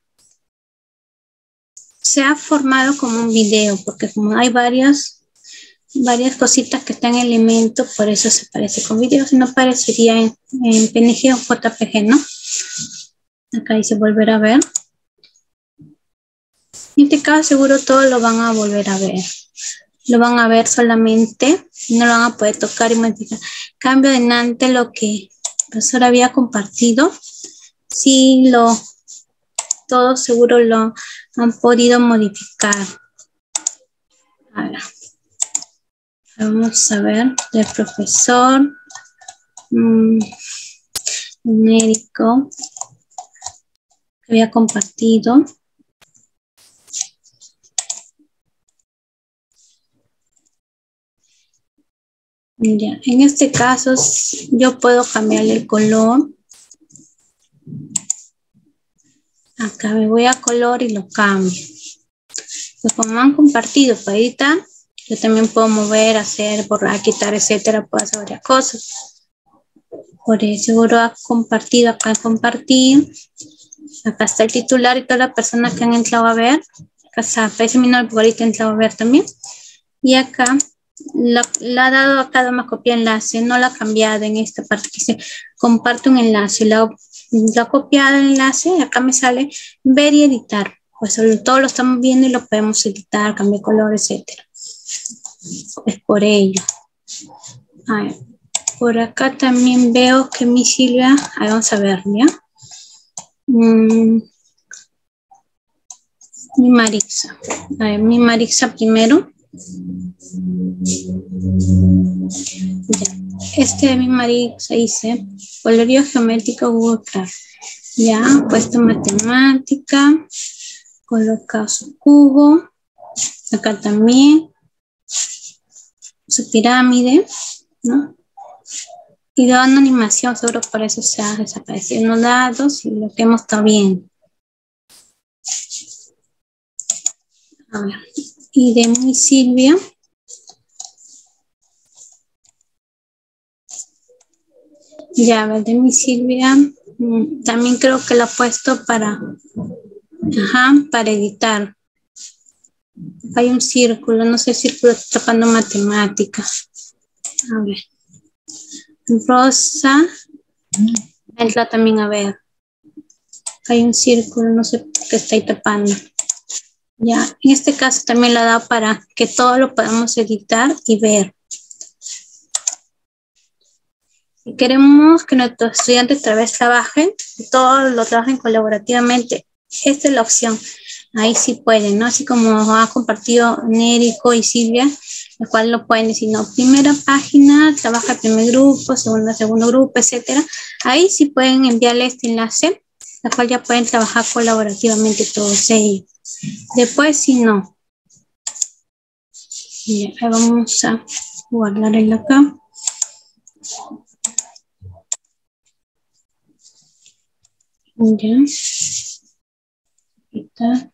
Se ha formado como un video, porque como hay varias cositas que están en elemento, por eso se parece con video, si no parecería en PNG o JPG, ¿no? Acá dice volver a ver. En este caso seguro todos lo van a volver a ver. Lo van a ver solamente, no lo van a poder tocar y modificar. Cambio delante lo que el profesor había compartido. Sí, todos seguro lo han podido modificar. A ver. Vamos a ver, del profesor médico que había compartido. Ya, en este caso yo puedo cambiarle el color. Acá me voy a color y lo cambio. Pues como han compartido para editar, yo también puedo mover, hacer, borrar, quitar, etcétera. Puedo hacer varias cosas. Por eso seguro ha compartido, acá compartir. Acá está el titular y todas las personas que han entrado a ver. Acá está, aparece mi nombre, porque ahorita he entrado a ver también. Y acá la ha dado acá más copia enlace, no la ha cambiado en esta parte que dice comparte un enlace. La ha copiado el enlace, acá me sale ver y editar. Pues todo lo estamos viendo y lo podemos editar, cambiar color, etcétera. Es por ello. A ver, por acá también veo que mi Silvia, ahí vamos a ver, ¿ya? Mi Marixa. A ver, mi Marixa primero. Ya. Este de mi Marixa dice coloreado geométrico Google Craft. Ya, puesto matemática. Coloca su cubo. Acá también. Su pirámide, ¿no? Y dando animación, seguro por eso se ha desaparecido los datos y lo que hemos estado viendo. A ver, y de mi Silvia. Ya, a ver, de mi Silvia. También creo que lo he puesto para editar. Hay un círculo, no sé, círculo tapando matemáticas. A ver. Rosa. Entra también a ver. Hay un círculo, no sé qué está ahí tapando. Ya, en este caso también lo ha dado para que todo lo podamos editar y ver. Si queremos que nuestros estudiantes otra vez trabajen, todos lo trabajen colaborativamente, esta es la opción. Ahí sí pueden, ¿no? Así como ha compartido Nérico y Silvia, el cual lo pueden decir, no, primera página, trabaja el primer grupo, segundo grupo, etcétera. Ahí sí pueden enviarle este enlace la cual ya pueden trabajar colaborativamente todos ellos. Después, si no, ya, vamos a guardar el acá. Ya. Ahí está.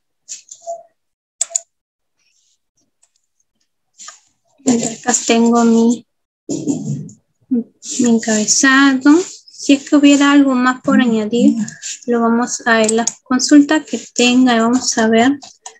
Acá tengo mi encabezado. Si es que hubiera algo más por añadir, lo vamos a ver. La consulta que tenga, vamos a ver.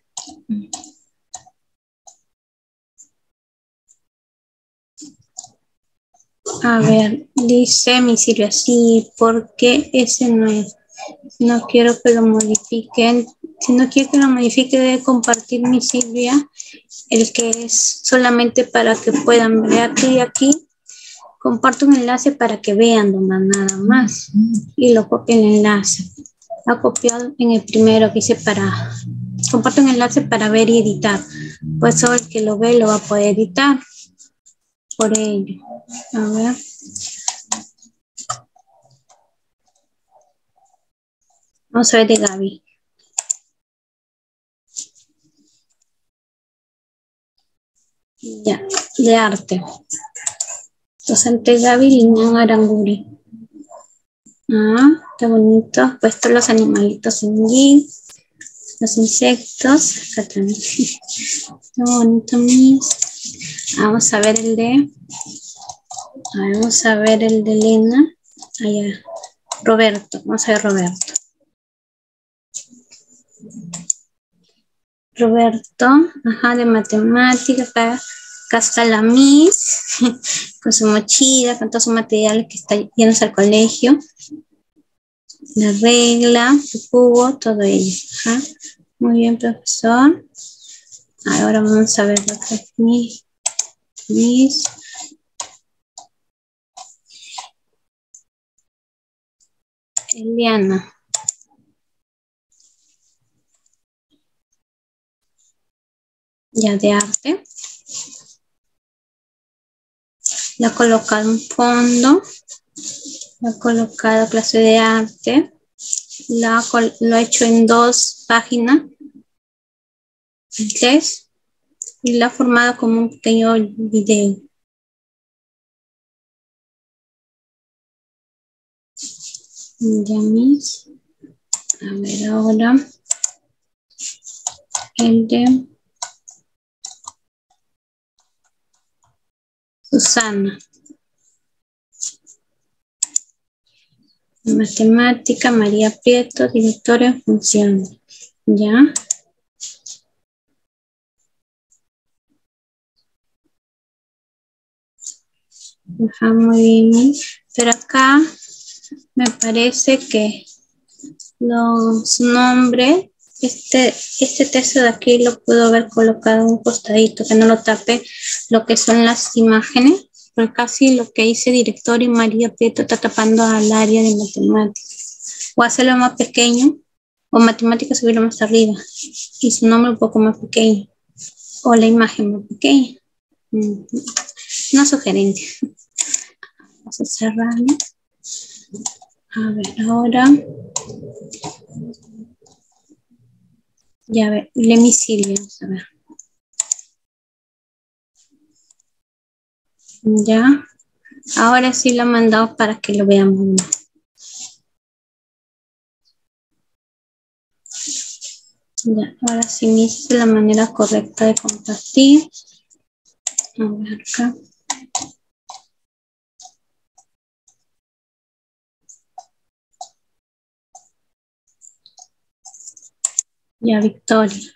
A ver, dice mi Silvia, sí, porque ese no es. No quiero que lo modifiquen. Si no quiero que lo modifique, debe compartir mi Silvia, el que es solamente para que puedan ver aquí. Comparto un enlace para que vean nomás, nada más. Y lo copio el enlace. Ha copiado en el primero que hice para... Comparto un enlace para ver y editar. Pues solo el que lo ve lo va a poder editar. Por ello. A ver. Vamos a ver de Gaby. Ya, de arte. Docente Gaby Liñán Aranguri. Ah, qué bonito. Puesto los animalitos en G. Los insectos. Acá también. Qué bonito, mis. Vamos a ver el de... Vamos a ver el de Lena. Allá. Roberto. Vamos a ver Roberto. Roberto. Ajá, de matemáticas. Acá está la Miss. Con su mochila, con todos sus materiales que está llenos al colegio. La regla, el cubo, todo ello. Ajá. Muy bien, profesor. Ahora vamos a ver lo que es Miss. Eliana. Ya de arte. La he colocado en fondo. La he colocado clase de arte. Lo he hecho en 2 páginas. 3. Y la he formado como un pequeño video. Ya mis. A ver ahora. El de Susana. Matemática, María Prieto, directora en funciones. ¿Ya? Ajá, muy bien. Pero acá me parece que los nombres, este texto de aquí lo puedo haber colocado en un costadito, que no lo tape lo que son las imágenes, pero casi lo que dice director y María Prieto está tapando al área de matemáticas. O hacerlo más pequeño, o matemáticas subirlo más arriba, y su nombre un poco más pequeño, o la imagen más pequeña. Una sugerencia. Vamos a cerrarlo. A ver, ahora. Ya, a ver, Lemi Silvia, vamos a ver. Ya. Ahora sí lo he mandado para que lo veamos. Ya, ahora sí me hice la manera correcta de compartir. A ver acá. Ya, Victoria.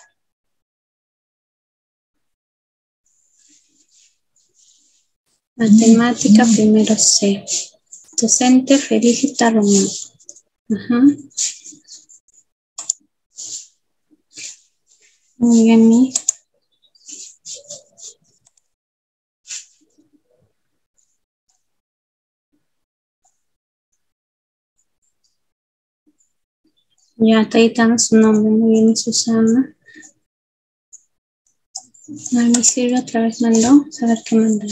Matemática, primero C. Docente, Felicita Román. Ajá. Muy bien, mi. Ya está editando su nombre. Muy bien, Susana. A ver, mi Silvia otra vez mandó. A ver qué mandó.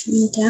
Ya.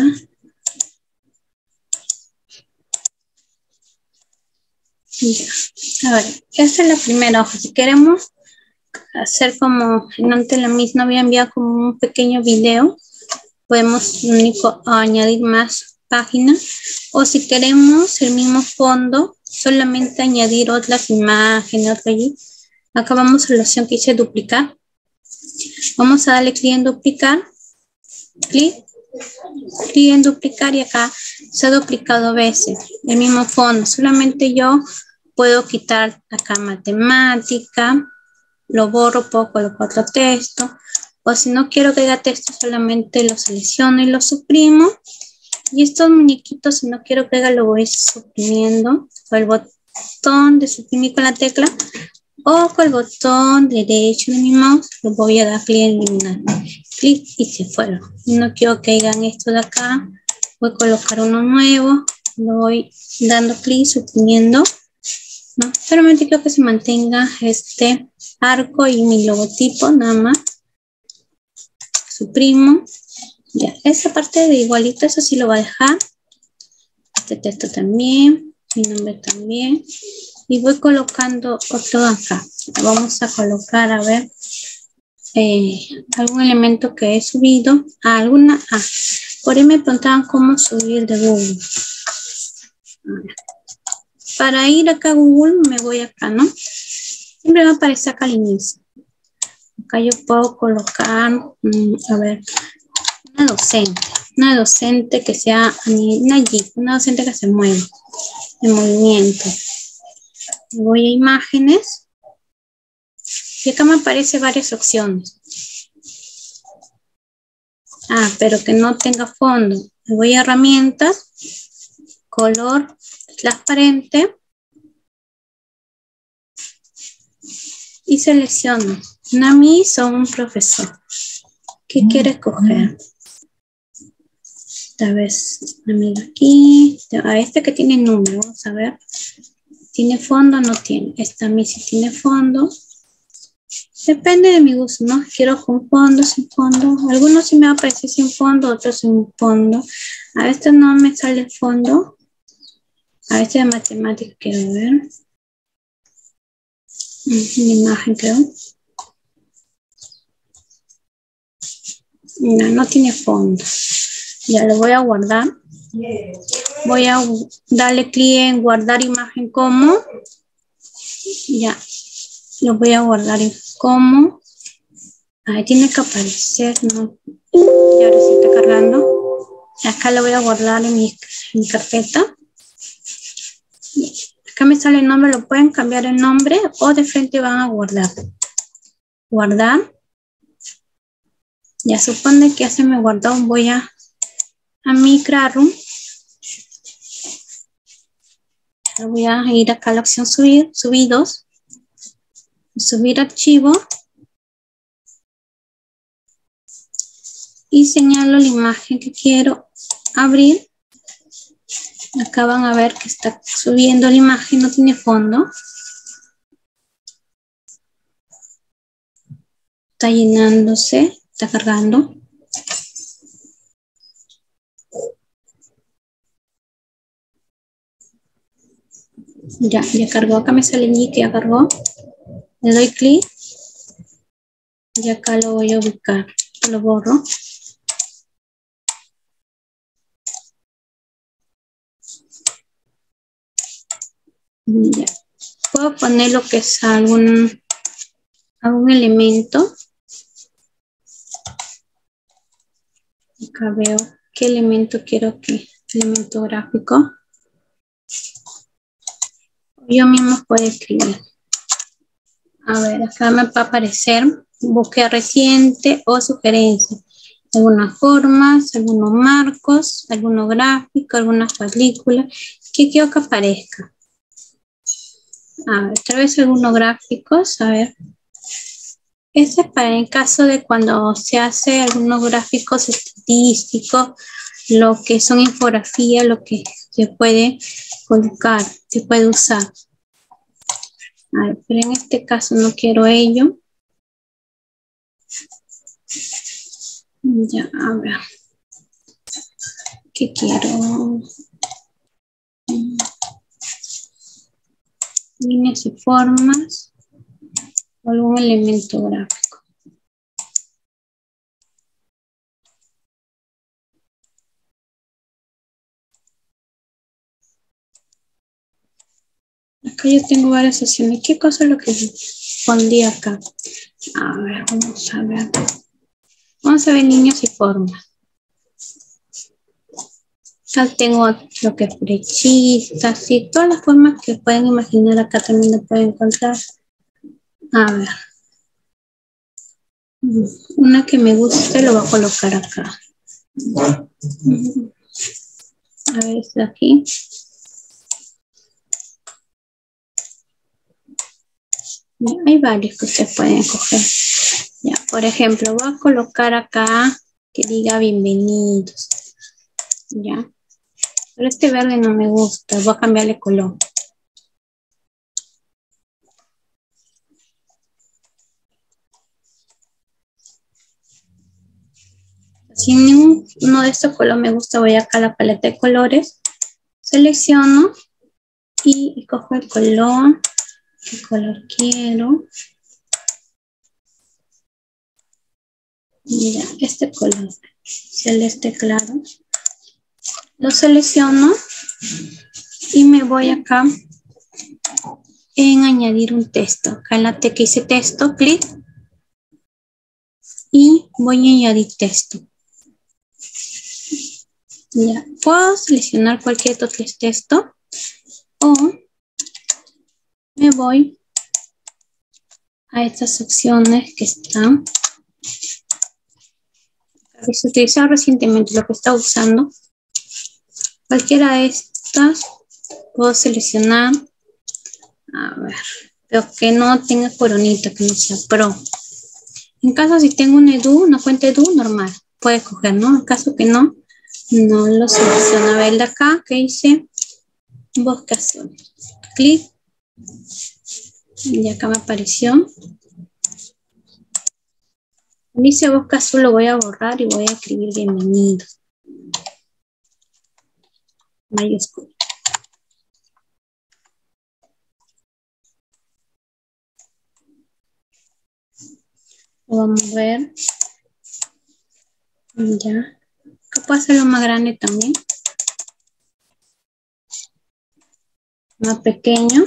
Ya. A ver, esta es la primera hoja. Si queremos hacer como antes la misma, voy a enviar como un pequeño video. Podemos añadir más páginas. O si queremos el mismo fondo, solamente añadir otras imágenes, otra allí. Acá vamos a la opción que dice duplicar. Vamos a darle clic en duplicar. Clic en duplicar y acá se ha duplicado veces el mismo fondo. Solamente yo puedo quitar acá matemática, lo borro, puedo colocar otro texto, o si no quiero que haya texto solamente lo selecciono y lo suprimo. Y estos muñequitos, si no quiero que haga, lo voy suprimiendo con el botón de suprimir con la tecla o con el botón derecho de mi mouse, lo voy a dar clic en eliminar. Clic y se fueron. No quiero que hagan esto de acá. Voy a colocar uno nuevo. Lo voy dando clic, suprimiendo. ¿No? Solamente quiero que se mantenga este arco y mi logotipo, nada más. Suprimo. Ya, esa parte de igualito, eso sí lo voy a dejar. Este texto también. Mi nombre también. Y voy colocando otro acá. Vamos a colocar, a ver, algún elemento que he subido. Por ahí me preguntaban cómo subir de Google. Para ir acá a Google me voy acá, ¿no? Siempre va a aparecer acá al inicio. Acá yo puedo colocar, a ver, una docente que sea, una docente que se mueve, en movimiento. Voy a imágenes y acá me aparecen varias opciones. Pero que no tenga fondo. Me voy a herramientas, color transparente y selecciono Namis o un profesor. ¿Qué quiere escoger? Esta vez, amiga, aquí, a este que tiene número, vamos a ver. ¿Tiene fondo o no tiene? Esta a mí sí tiene fondo. Depende de mi gusto, ¿no? Quiero con fondo, sin fondo. Algunos sí me va a aparecer sin fondo, otros sin fondo. A este no me sale fondo. A este de matemáticas quiero ver. Una imagen, creo. No tiene fondo. Ya lo voy a guardar. Voy a darle clic en guardar imagen como. Ya. Lo voy a guardar en como. Ahí tiene que aparecer, ¿no? Y ahora sí está cargando. Acá lo voy a guardar en mi carpeta. Acá me sale el nombre, lo pueden cambiar el nombre o de frente van a guardar. Guardar. Ya supone que ya se me guardó. Voy a mi Classroom. Voy a ir acá a la opción subir, subidos. Subir archivo. Y señalo la imagen que quiero abrir. Acá van a ver que está subiendo la imagen, no tiene fondo. Está llenándose, está cargando. Ya cargó. Acá me sale allí que ya cargó. Le doy clic. Y acá lo voy a ubicar. Lo borro. Ya. Puedo poner lo que es algún elemento. Acá veo qué elemento quiero que, elemento gráfico. Yo mismo puedo escribir. A ver, acá me va a aparecer búsqueda reciente o sugerencia. Algunas formas, algunos marcos, algunos gráficos, algunas películas. ¿Qué quiero que aparezca? A ver, tal vez algunos gráficos, a ver. Este es para el caso de cuando se hace algunos gráficos estadísticos, lo que son infografías, lo que se puede colocar, se puede usar. A ver, pero en este caso no quiero ello. Ya, a ver. ¿Qué quiero? Líneas y formas. O algún elemento gráfico. Acá yo tengo varias opciones. ¿Qué cosa es lo que pondría acá? A ver, vamos a ver. Vamos a ver líneas y formas. Acá tengo lo que es flechitas y todas las formas que pueden imaginar acá también lo pueden encontrar. A ver. Una que me guste lo voy a colocar acá. A ver, está aquí. Hay varios que ustedes pueden escoger. Ya, por ejemplo, voy a colocar acá que diga bienvenidos. Ya. Pero este verde no me gusta. Voy a cambiarle color. Si ninguno de estos colores me gusta, voy acá a la paleta de colores. Selecciono y cojo el color. ¿Qué color quiero? Mira, este color. Celeste claro. Lo selecciono y me voy acá en añadir un texto. Acá en la tecla que dice texto, clic. Y voy a añadir texto. Ya, puedo seleccionar cualquier otro texto o me voy a estas opciones que están. Que se utilizado recientemente, lo que está usando. Cualquiera de estas puedo seleccionar. A ver, pero que no tenga coronita, que no sea pro. En caso si tengo un edu, una cuenta edu normal, puede escoger, ¿no? En caso que no, no lo selecciona. A ver, el de acá que dice bosque azul. Clic. Y acá me apareció. Dice bosque azul, lo voy a borrar y voy a escribir bienvenidos. Mayúscula. Vamos a ver. Ya. Puedo hacerlo más grande también. Más pequeño.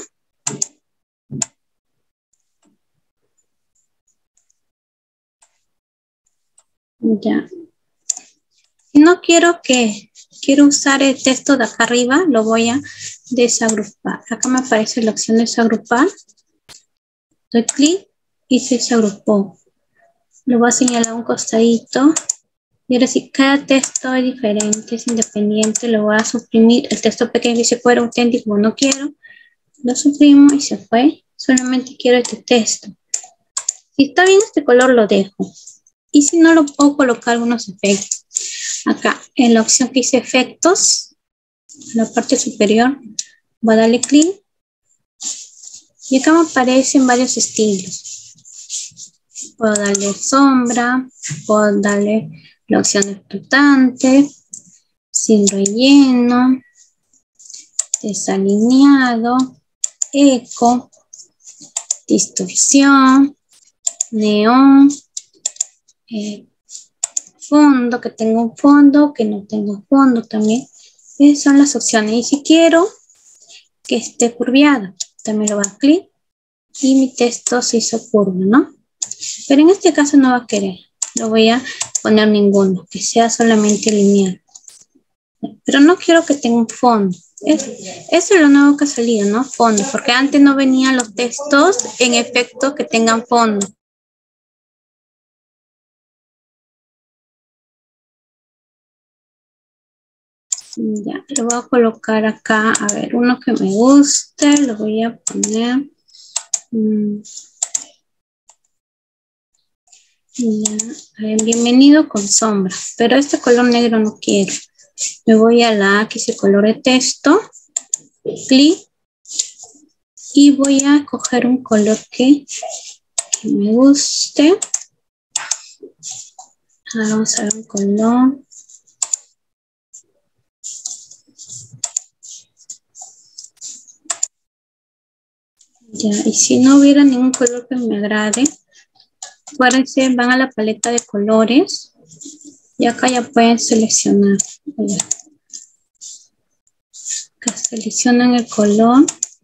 Ya. Si no quiero usar el texto de acá arriba, lo voy a desagrupar. Acá me aparece la opción de desagrupar. Doy clic y se desagrupó. Lo voy a señalar a un costadito. Y ahora sí, cada texto es diferente, es independiente. Lo voy a suprimir. El texto pequeño dice cuadro auténtico, no quiero. Lo suprimo y se fue. Solamente quiero este texto. Si está bien este color, lo dejo. Y si no, lo puedo colocar algunos efectos. Acá, en la opción que dice efectos, en la parte superior, voy a darle clic. Y acá me aparecen varios estilos. Puedo darle sombra, puedo darle la opción de flotante, sin relleno, desalineado, eco, distorsión, neón, fondo, que tenga un fondo, que no tenga fondo también. Esas son las opciones. Y si quiero que esté curviado, también lo voy a dar clic y mi texto se hizo curvo, ¿no? Pero en este caso no va a querer. No voy a poner ninguno, que sea solamente lineal. Pero no quiero que tenga un fondo. Eso es lo nuevo que ha salido, ¿no? Fondo, porque antes no venían los textos en efecto que tengan fondo. Ya, lo voy a colocar acá. A ver, uno que me guste, lo voy a poner. Ya, a ver, bienvenido con sombra. Pero este color negro no quiero. Me voy a la que dice color de texto. Clic. Y voy a coger un color que me guste. Ahora vamos a ver un color. Ya, y si no hubiera ningún color que me agrade, acuérdense, van a la paleta de colores y acá ya pueden seleccionar. Ya. Acá seleccionan el color.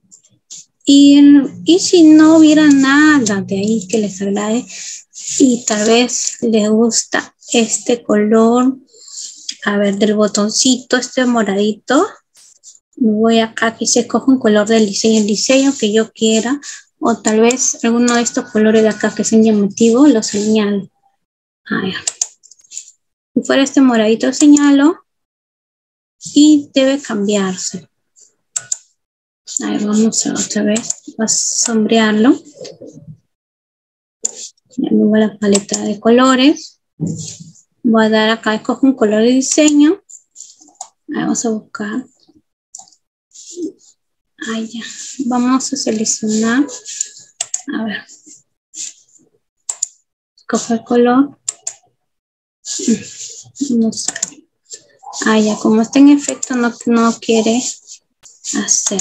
Y si no hubiera nada de ahí que les agrade y tal vez les gusta este color, a ver, del botoncito, este moradito, voy acá que se escoge un color del diseño, el diseño que yo quiera, o tal vez alguno de estos colores de acá que son llamativos, lo señalo. Si fuera este moradito, lo señalo y debe cambiarse. A ver, vamos a otra vez a sombrearlo. Luego la paleta de colores. Voy a dar acá, escojo un color de diseño. Vamos a buscar. Ahí ya. Vamos a seleccionar. A ver. Escojo el color. No sé. Ah, ya, como está en efecto, no quiere hacer.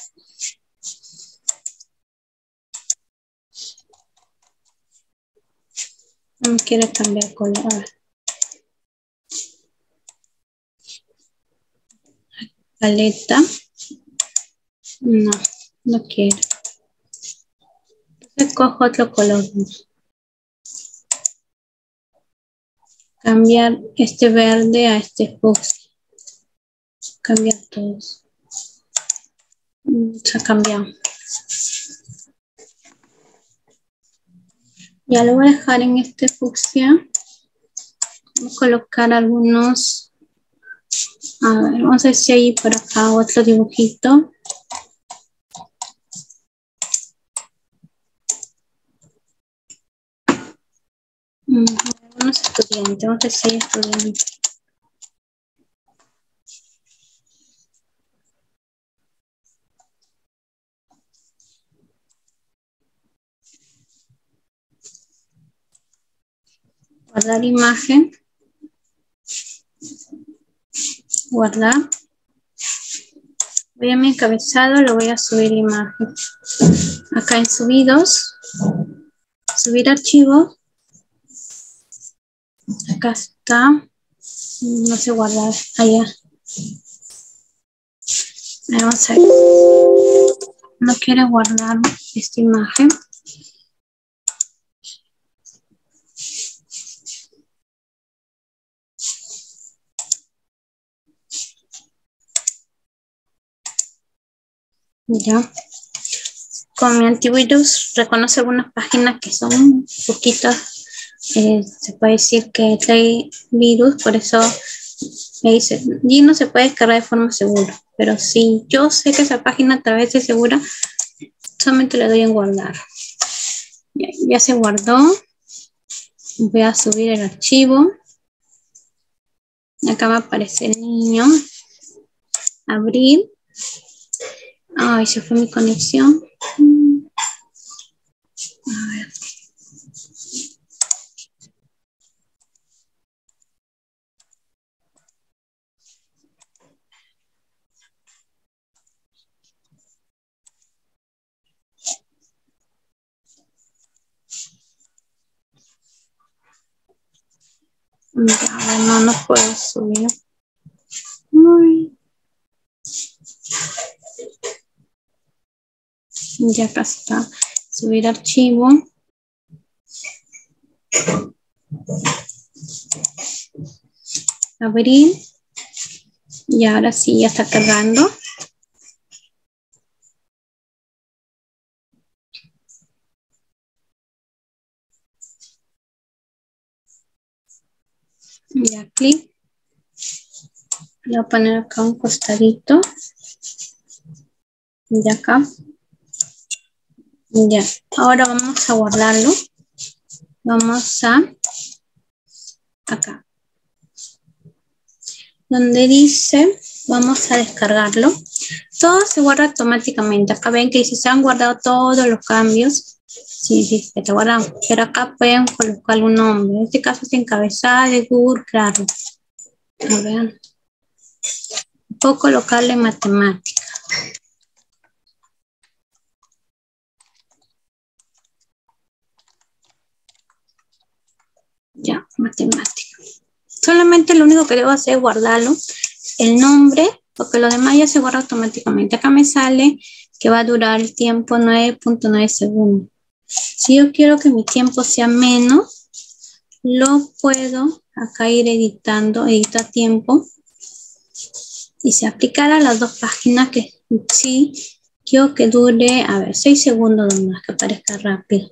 No quiere cambiar el color. A ver. Paleta. No, no quiero. Entonces cojo otro color. Cambiar este verde a este fucsia. Cambiar todos. Se ha cambiado. Ya lo voy a dejar en este fucsia. Voy a colocar algunos. A ver, vamos a ver si hay por acá otro dibujito. Algunos estudiantes, vamos a ver si hay estudiantes. Guardar imagen. Guardar. Voy a mi encabezado, lo voy a subir imagen. Acá en subidos. Subir archivo. Acá está. No sé guardar. Allá. Vamos a ver. No quiere guardar esta imagen. Ya. Con mi antivirus reconoce algunas páginas que son un poquito, se puede decir que trae virus, por eso me dice, y no se puede descargar de forma segura. Pero si yo sé que esa página a través de segura, solamente le doy en guardar. Ya se guardó. Voy a subir el archivo. Acá va a aparecer el niño. Abrir. Ay, se fue mi conexión. A ver. Ya, no puedo subir. Uy. Ya acá está. Subir archivo. Abrir. Y ahora sí ya está cargando. Ya clic. Le voy a poner acá un costadito. Y acá. Ya. Ahora vamos a guardarlo. Vamos a acá. Donde dice, vamos a descargarlo. Todo se guarda automáticamente. Acá ven que dice, se han guardado todos los cambios. Sí, que te guardan. Pero acá pueden colocar un nombre. En este caso es encabezado de Google, claro. A ver. Puedo colocarle matemática. Ya, matemática. Solamente lo único que debo hacer es guardarlo, el nombre, porque lo demás ya se guarda automáticamente. Acá me sale que va a durar el tiempo 9.9 segundos. Si yo quiero que mi tiempo sea menos, lo puedo acá ir editando, edita tiempo, y se aplicará a las dos páginas que sí quiero que dure, a ver, 6 segundos nomás, que aparezca rápido.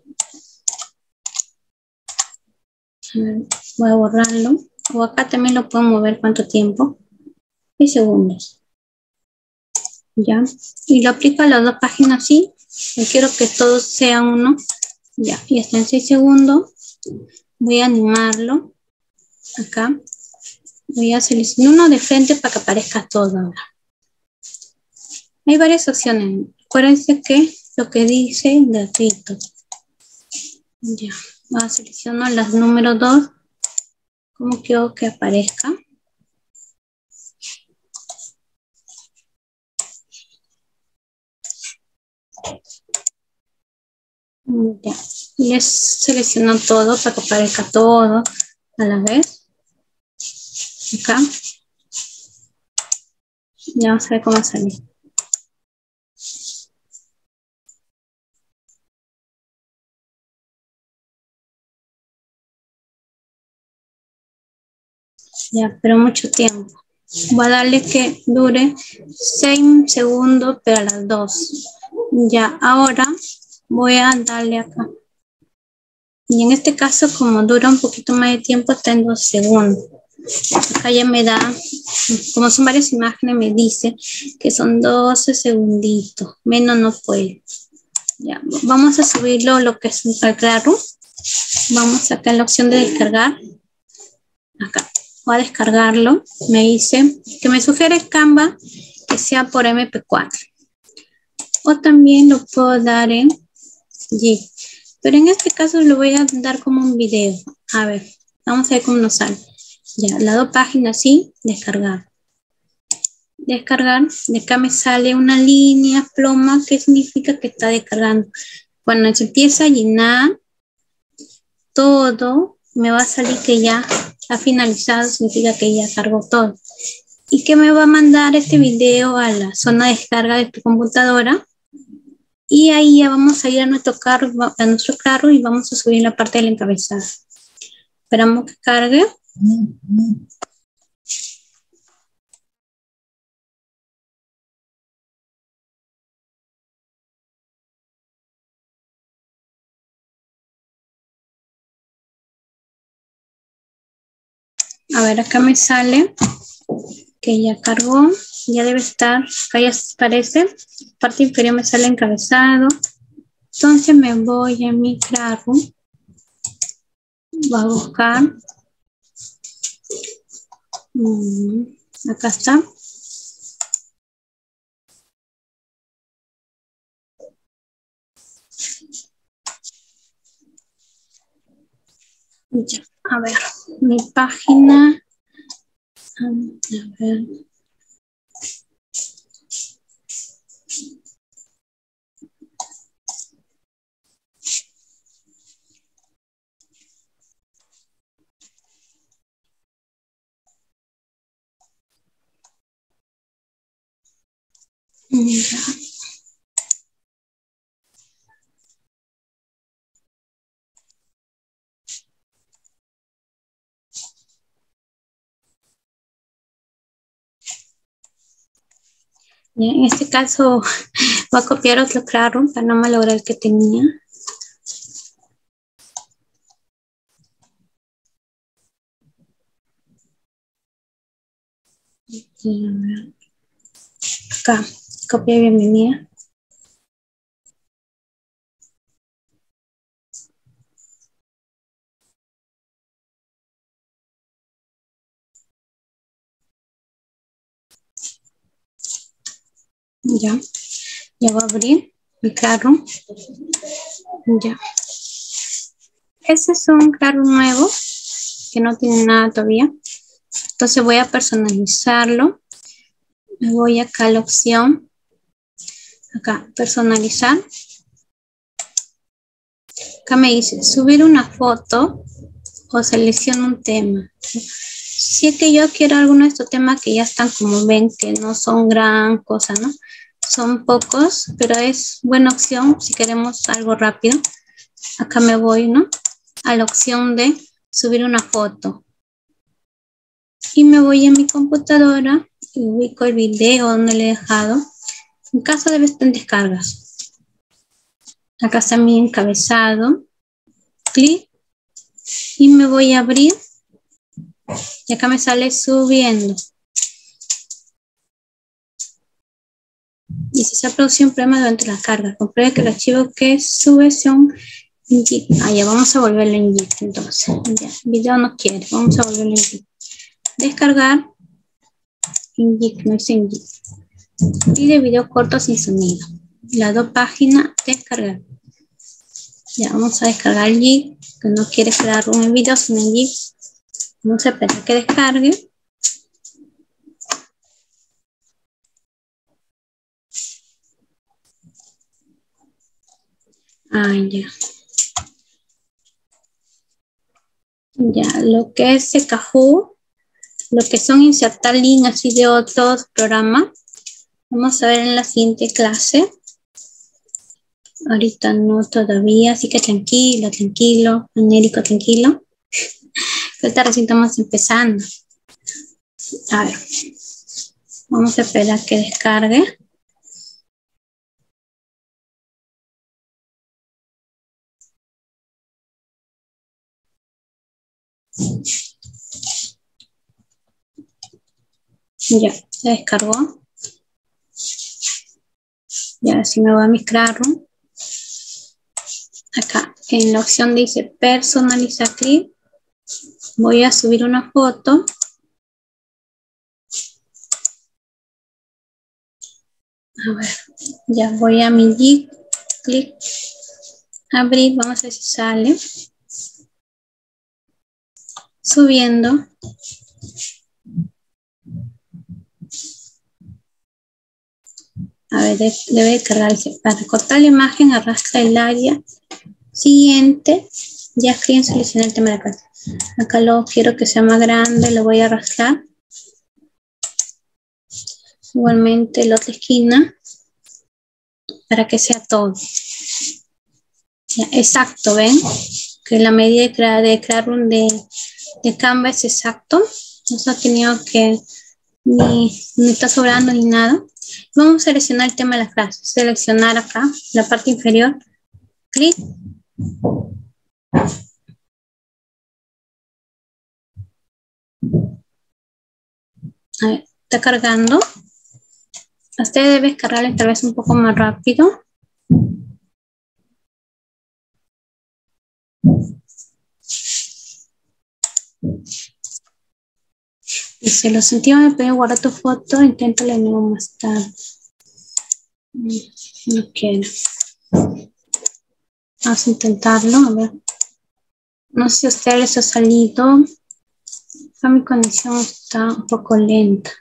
A ver, voy a borrarlo. O acá también lo puedo mover cuánto tiempo. 6 segundos. Ya. Y lo aplico a las dos páginas así. Yo quiero que todos sean uno. Ya, y está en 6 segundos. Voy a animarlo. Acá. Voy a seleccionar uno de frente para que aparezca todo ahora. Hay varias opciones. Acuérdense que lo que dice gratuito. Ya. Voy a seleccionar las número 2. Como quiero que aparezca. Ya. Y es seleccionar todo para que aparezca todo a la vez. Acá. Ya vamos a ver cómo sale. Ya, pero mucho tiempo. Voy a darle que dure 6 segundos, pero a las 2. Ya, ahora voy a darle acá. Y en este caso, como dura un poquito más de tiempo, está en 2 segundos. Acá ya me da, como son varias imágenes, me dice que son 12 segunditos. Menos no puede. Ya, vamos a subirlo lo que es el Classroom. Vamos acá en la opción de descargar. Acá. Voy a descargarlo. Me dice que me sugiere Canva que sea por MP4. O también lo puedo dar en GIF. Pero en este caso lo voy a dar como un video. A ver, vamos a ver cómo nos sale. Ya, las dos páginas sí, descargar. Descargar, de acá me sale una línea, ploma, que significa que está descargando. Cuando se empieza a llenar todo, me va a salir que ya ha finalizado, significa que ya cargó todo. Y que me va a mandar este video a la zona de descarga de tu computadora. Y ahí ya vamos a ir a nuestro carro y vamos a subir la parte del encabezado. Esperamos que cargue. A ver, acá me sale que ya cargó. Ya debe estar, acá ya aparece. Parte inferior me sale encabezado. Entonces me voy a mi Classroom. Voy a buscar. Acá está. Ya, a ver, mi página. A ver. Ya. En este caso voy a copiar otro Classroom para no malograr el que tenía. Acá, copia bienvenida. Ya, ya voy a abrir mi Classroom. Ya. Ese es un Classroom nuevo que no tiene nada todavía. Entonces voy a personalizarlo. Me voy acá a la opción. Acá, personalizar. Acá me dice subir una foto. o selecciono un tema. Si es que yo quiero alguno de estos temas que ya están, como ven, que no son gran cosa, ¿no? Son pocos, pero es buena opción si queremos algo rápido. Acá me voy, ¿no? A la opción de subir una foto. Y me voy a mi computadora y ubico el video donde le he dejado. En caso debe estar en descargas. Acá está mi encabezado. Clic. Y me voy a abrir. Y acá me sale subiendo. Dice, se ha producido un problema durante la carga. Compruebe que el archivo que sube son zip. Ah, ya, vamos a volverlo en zip. Entonces, ya, el video no quiere. Vamos a volverlo en zip. Descargar. En zip, no es en zip. Pide video corto sin sonido. Las dos páginas, descargar. Ya, vamos a descargar el zip, que no quiere crear un video sin el zip. Vamos a esperar que descargue. Ah, ya. Ya, lo que es Kahoot, lo que son insertar links así de otros programas, vamos a ver en la siguiente clase. Ahorita no todavía, así que tranquilo, tranquilo, Américo, tranquilo. Ahorita recién estamos empezando. A ver, vamos a esperar que descargue. Ya, se descargó. Ya, si me voy a mi Classroom. Acá, en la opción dice personalizar clip. Voy a subir una foto. A ver, ya voy a mi Git, clic, abrir, vamos a ver si sale. Subiendo. A ver, debe cargarse. Para recortar la imagen, arrastra el área. Siguiente, ya escriben seleccionar el tema de la clase. Acá lo quiero que sea más grande, lo voy a arrastrar. Igualmente la otra esquina, para que sea todo. Ya, exacto, ¿ven? Que la medida de crear un de Canva es exacto. No se ha tenido que ni está sobrando ni nada. Vamos a seleccionar el tema de la clase. Seleccionar acá, la parte inferior. Clic. A ver, está cargando. Usted debe cargarle tal vez un poco más rápido. Y si lo sentimos, me puede guardar tu foto. Inténtalo de nuevo más tarde. No quiero. Vamos a intentarlo. A ver. No sé si a ustedes les ha salido. Acá mi conexión está un poco lenta.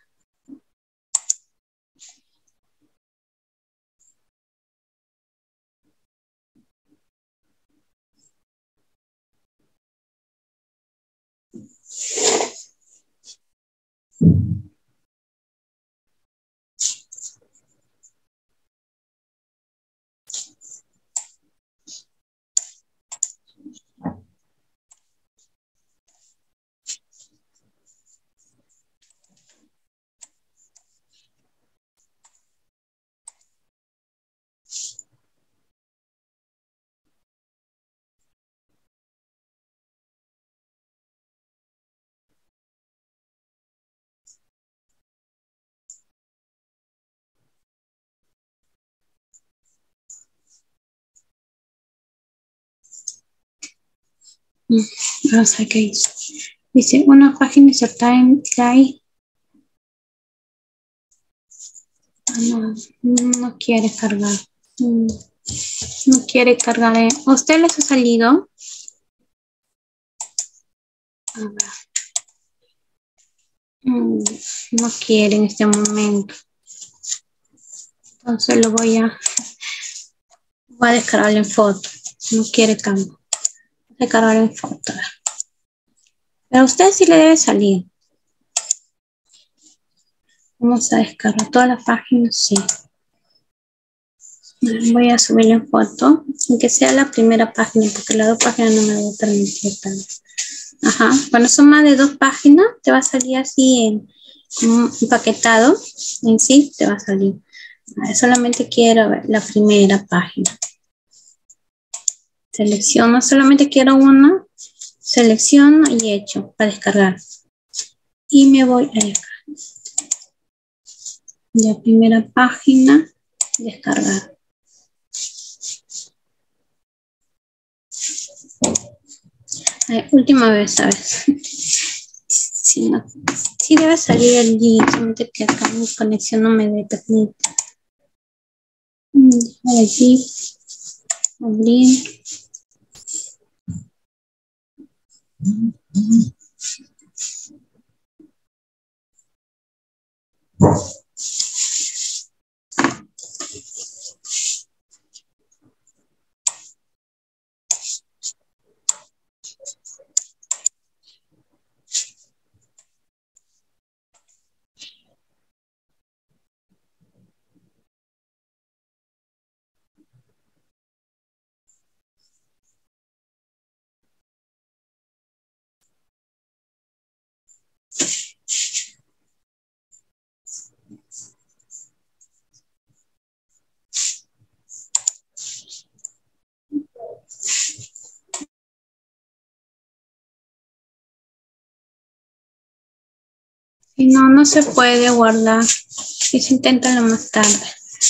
Vamos a ver qué dice. Dice, una página insertada en Slide. No quiere cargar. No quiere cargar. ¿A usted les ha salido? A ver. No quiere en este momento. Entonces lo voy a descargar en foto. No quiere cargar. Descargar en foto. Pero a usted sí le debe salir. Vamos a descargar toda la página, sí. Voy a subirle en foto, aunque sea la primera página, porque las dos páginas no me va a permitir tanto. Ajá, cuando son más de 2 páginas, te va a salir así en empaquetado, en sí, te va a salir. Solamente quiero ver la primera página. Selecciono, solamente quiero una, selecciono y hecho para descargar. Y me voy a acá. La primera página, descargar. Última vez, ¿sabes? Sí, no, sí debe salir el link, solamente que acá mi conexión no me permite. Allí, abrir. Y no, no se puede guardar. Y se intenta lo más tarde.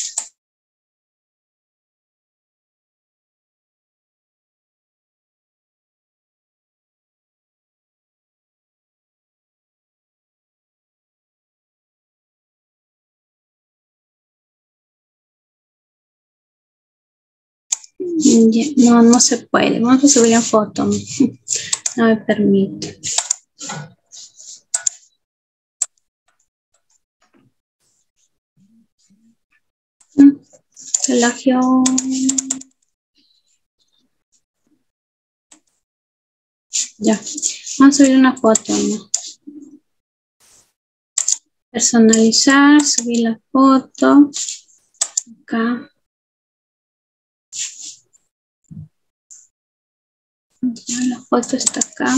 No, no se puede. Vamos a subir en foto. No me permite. Relación. Ya. Vamos a subir una foto, ¿no? Personalizar, subir la foto. Acá. Ya, la foto está acá.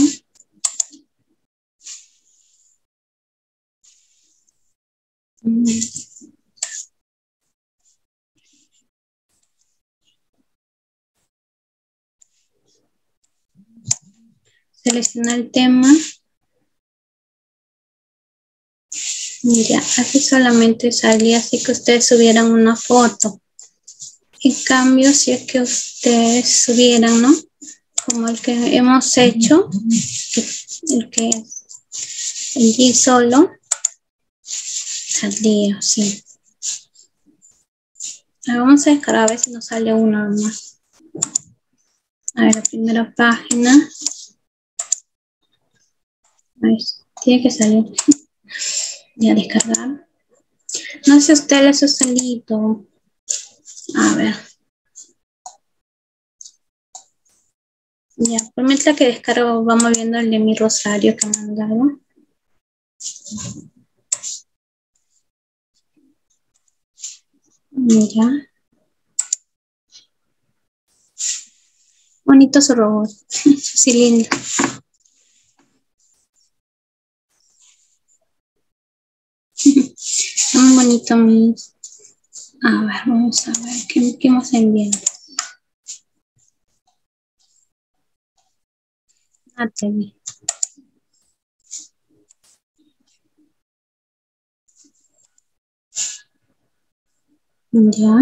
Seleccionar el tema. Ya, así solamente salía así que ustedes subieran una foto. En cambio, si es que ustedes subieran, ¿no? Como el que hemos hecho, el que el G solo, saldría, sí. Ahora vamos a descargar a ver si nos sale uno más. A ver, la primera página. A ver, tiene que salir. Ya descargar. No sé si a usted les ha salido. A ver. Ya, por mientras que descargo, vamos viendo el de mi rosario que me han dado. Ya. Bonito su robot, su cilindro. Muy bonito mi. A ver, vamos a ver qué hemos enviado. TV. Ya.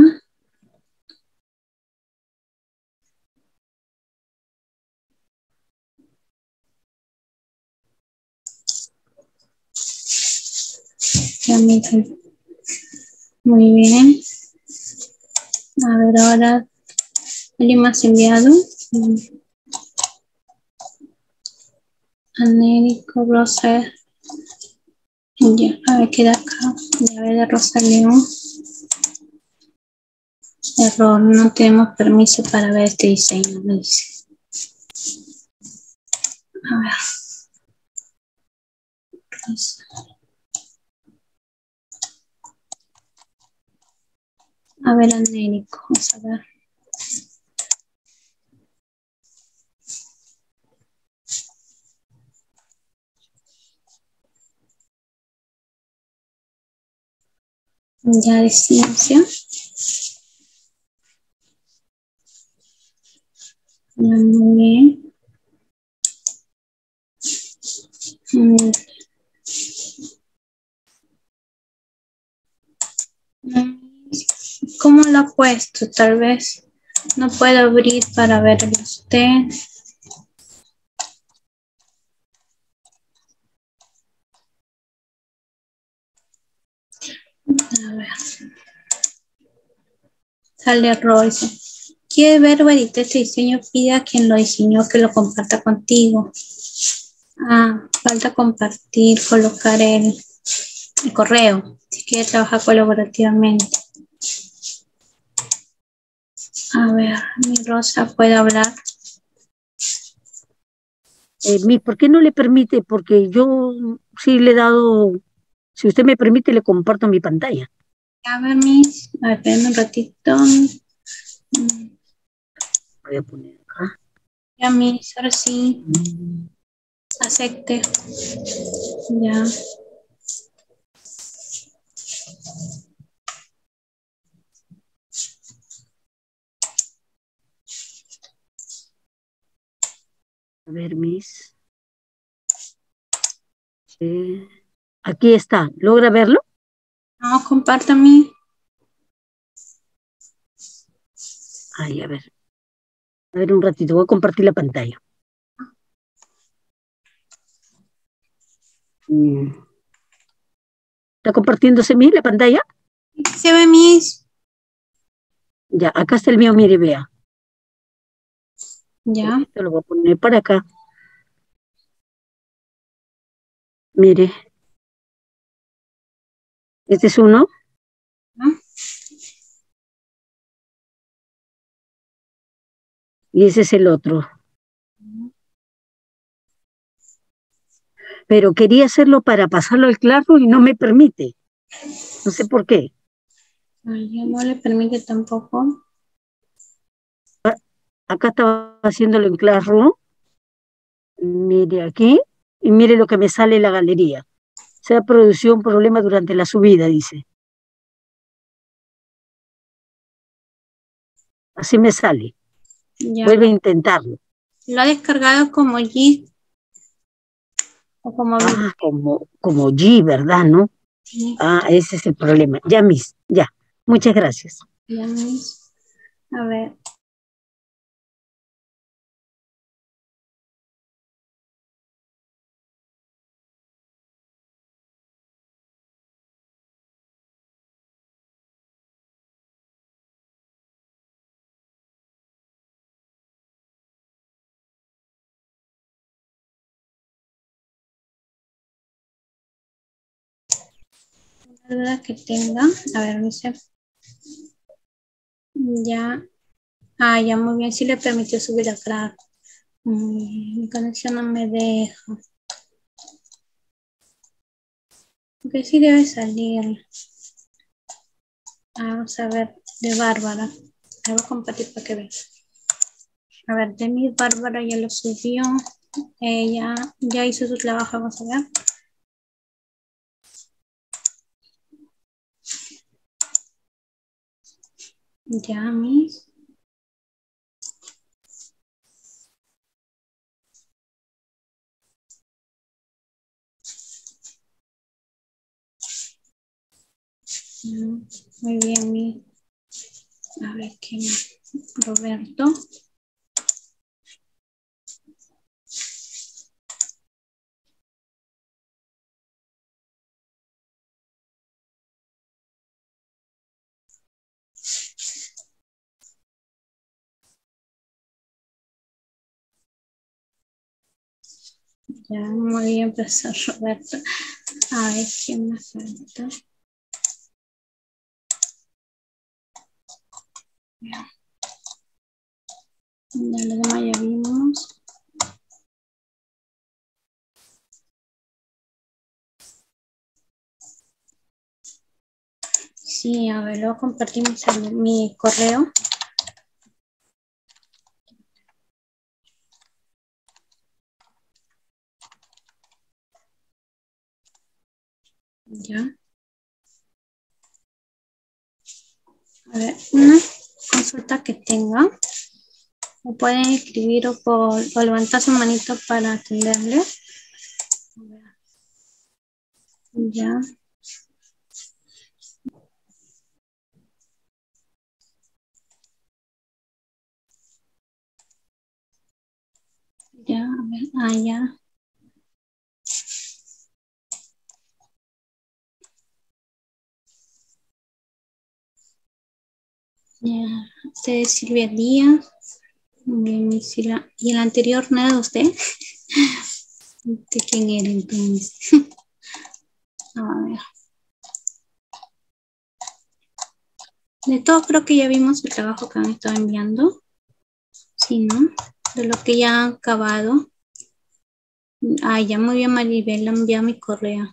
Ya me. Muy bien. A ver, ahora ¿alguien más enviado? Anérico, Rosa. Ya, a ver, queda acá. Llave de Rosa León. Error, no tenemos permiso para ver este diseño, me dice. A ver. Vamos a ver a Nérico. Vamos a ver. Ya de ciencia. Ya, muy bien. ¿Cómo lo ha puesto? Tal vez no puedo abrir para verlo usted. A ver. Sale Royce. ¿Quiere ver o editar este diseño? Pide a quien lo diseñó que lo comparta contigo. Ah, falta compartir, colocar el correo. Si quiere trabajar colaborativamente. A ver, mi Rosa puede hablar. ¿Por qué no le permite? Porque yo sí le he dado, si usted me permite, le comparto mi pantalla. A ver, Miss, a ver, espérame un ratito. Voy a poner acá. Ya, Miss, ahora sí. Acepte. Ya. A ver, Miss. Aquí está. ¿Logra verlo? No, compártame. Ay, a ver. A ver un ratito. Voy a compartir la pantalla. ¿Está compartiéndose la pantalla? ¿Se ve, Miss? Ya, acá está el mío, mire, vea. Ya. Esto lo voy a poner para acá. Mire. Este es uno. ¿Ah? Y ese es el otro. Pero quería hacerlo para pasarlo al Classroom y no me permite. No sé por qué. Ay, ya no le permite tampoco. Acá estaba haciéndolo en Classroom. Mire aquí. Y mire lo que me sale en la galería. Se ha producido un problema durante la subida, dice. Así me sale. Ya Vuelve a intentarlo. lo ha descargado como G o como video. Ah, como G, ¿verdad? ¿No? Sí, Ah, ese es el problema. Ya, Miss. Ya. Muchas gracias. ya, Miss. A ver. Una duda que tenga. A ver, dice. Ya. Ah, ya, muy bien. Sí le permitió subir acá. Mi conexión no me deja. Porque sí debe salir. Vamos a ver. De Bárbara. La voy a compartir para que vean. A ver, de mi Bárbara ya lo subió. Ella ya hizo su trabajo. Vamos a ver. Ya, Miss. Muy bien, Miss. A ver, ¿quién más? Roberto. Ya, muy bien, profesor Roberto. A ver, ¿quién más falta? Ya, lo demás ya vimos. Sí, a ver, luego compartimos mi correo. Ya. A ver, una consulta que tenga. O pueden escribir o levantar su manito para atenderle. Ya. Ya, a ver, ya. Ya, usted es Silvia Díaz. Bien, ¿y el anterior no era de usted? ¿De quién era entonces? A ver. De todo creo que ya vimos el trabajo que han estado enviando. Sí, ¿no? De lo que ya han acabado. Ya muy bien, Maribel, le envió mi correo.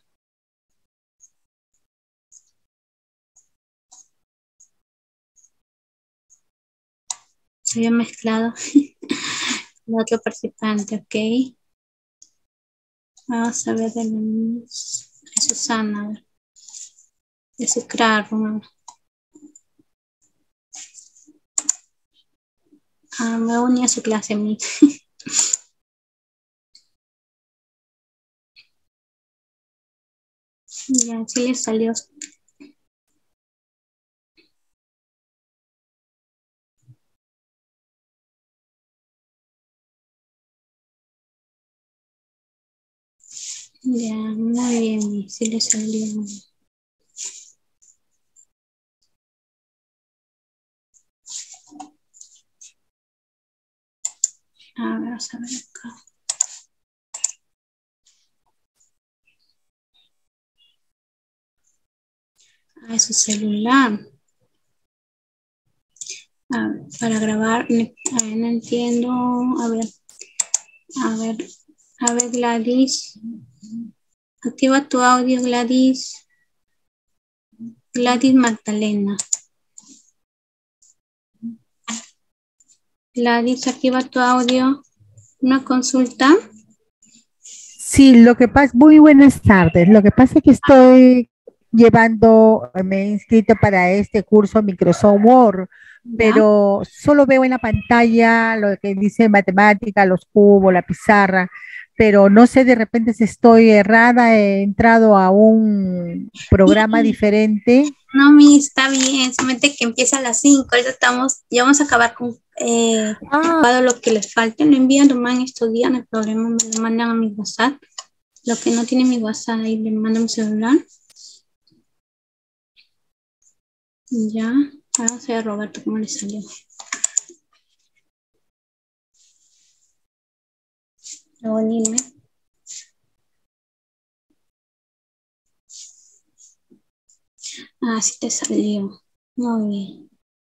Se había mezclado la otra participante, ok. Vamos a ver de Susana, a ver. De su claro. Me uní a su clase a mí. Ya, sí le salió. Ya, muy bien, sí le salió. Vamos a ver acá. Es su celular. Para grabar, no entiendo. A ver, a ver, Gladys. Activa tu audio, Gladys. Gladys Magdalena. Gladys, activa tu audio. Una consulta. Sí, lo que pasa, muy buenas tardes. Lo que pasa es que estoy llevando, me he inscrito para este curso Microsoft Word, Ya. pero solo veo en la pantalla lo que dice matemática, los cubos, la pizarra, pero no sé de repente si estoy errada, he entrado a un programa Y diferente. no, mi, está bien. Solamente que empieza a las 5. Ahorita ya vamos a acabar con Ah, todo lo que les falte. Lo envían nomás en estos días, no hay problema. Me lo mandan a mi WhatsApp. Lo que no tiene mi WhatsApp, ahí le mando mi celular. Ya. Vamos a ver a Roberto cómo le salió. Luego dime. Sí te salió. Muy bien.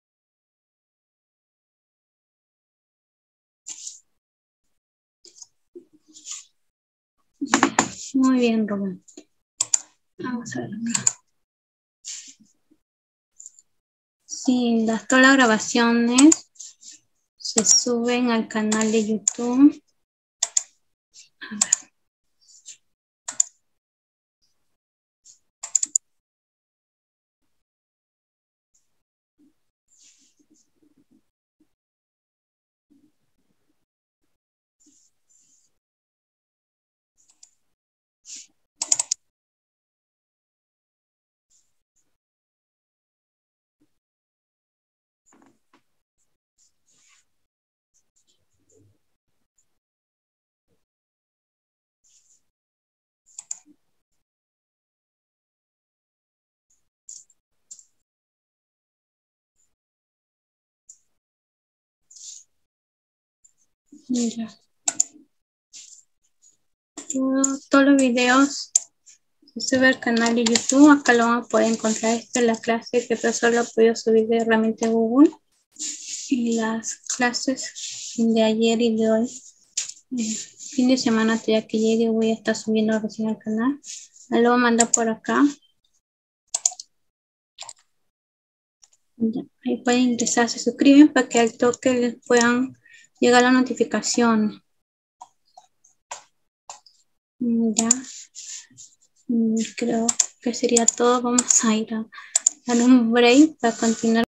Muy bien, Roberto. Vamos a ver acá. Sí, todas las grabaciones se suben al canal de YouTube. A ver. Mira. Todos los videos se suben al canal de YouTube. Acá lo van a poder encontrar. Esta es la clase que el profesor lo ha podido subir de herramienta Google. Y las clases de ayer y de hoy. Fin de semana, ya que llegue, voy a estar subiendo recién al canal. Lo voy a mandar por acá. Ya, ahí pueden ingresar, se suscriben para que al toque les puedan llegar la notificación. Ya, creo que sería todo. Vamos a ir a dar un break para continuar.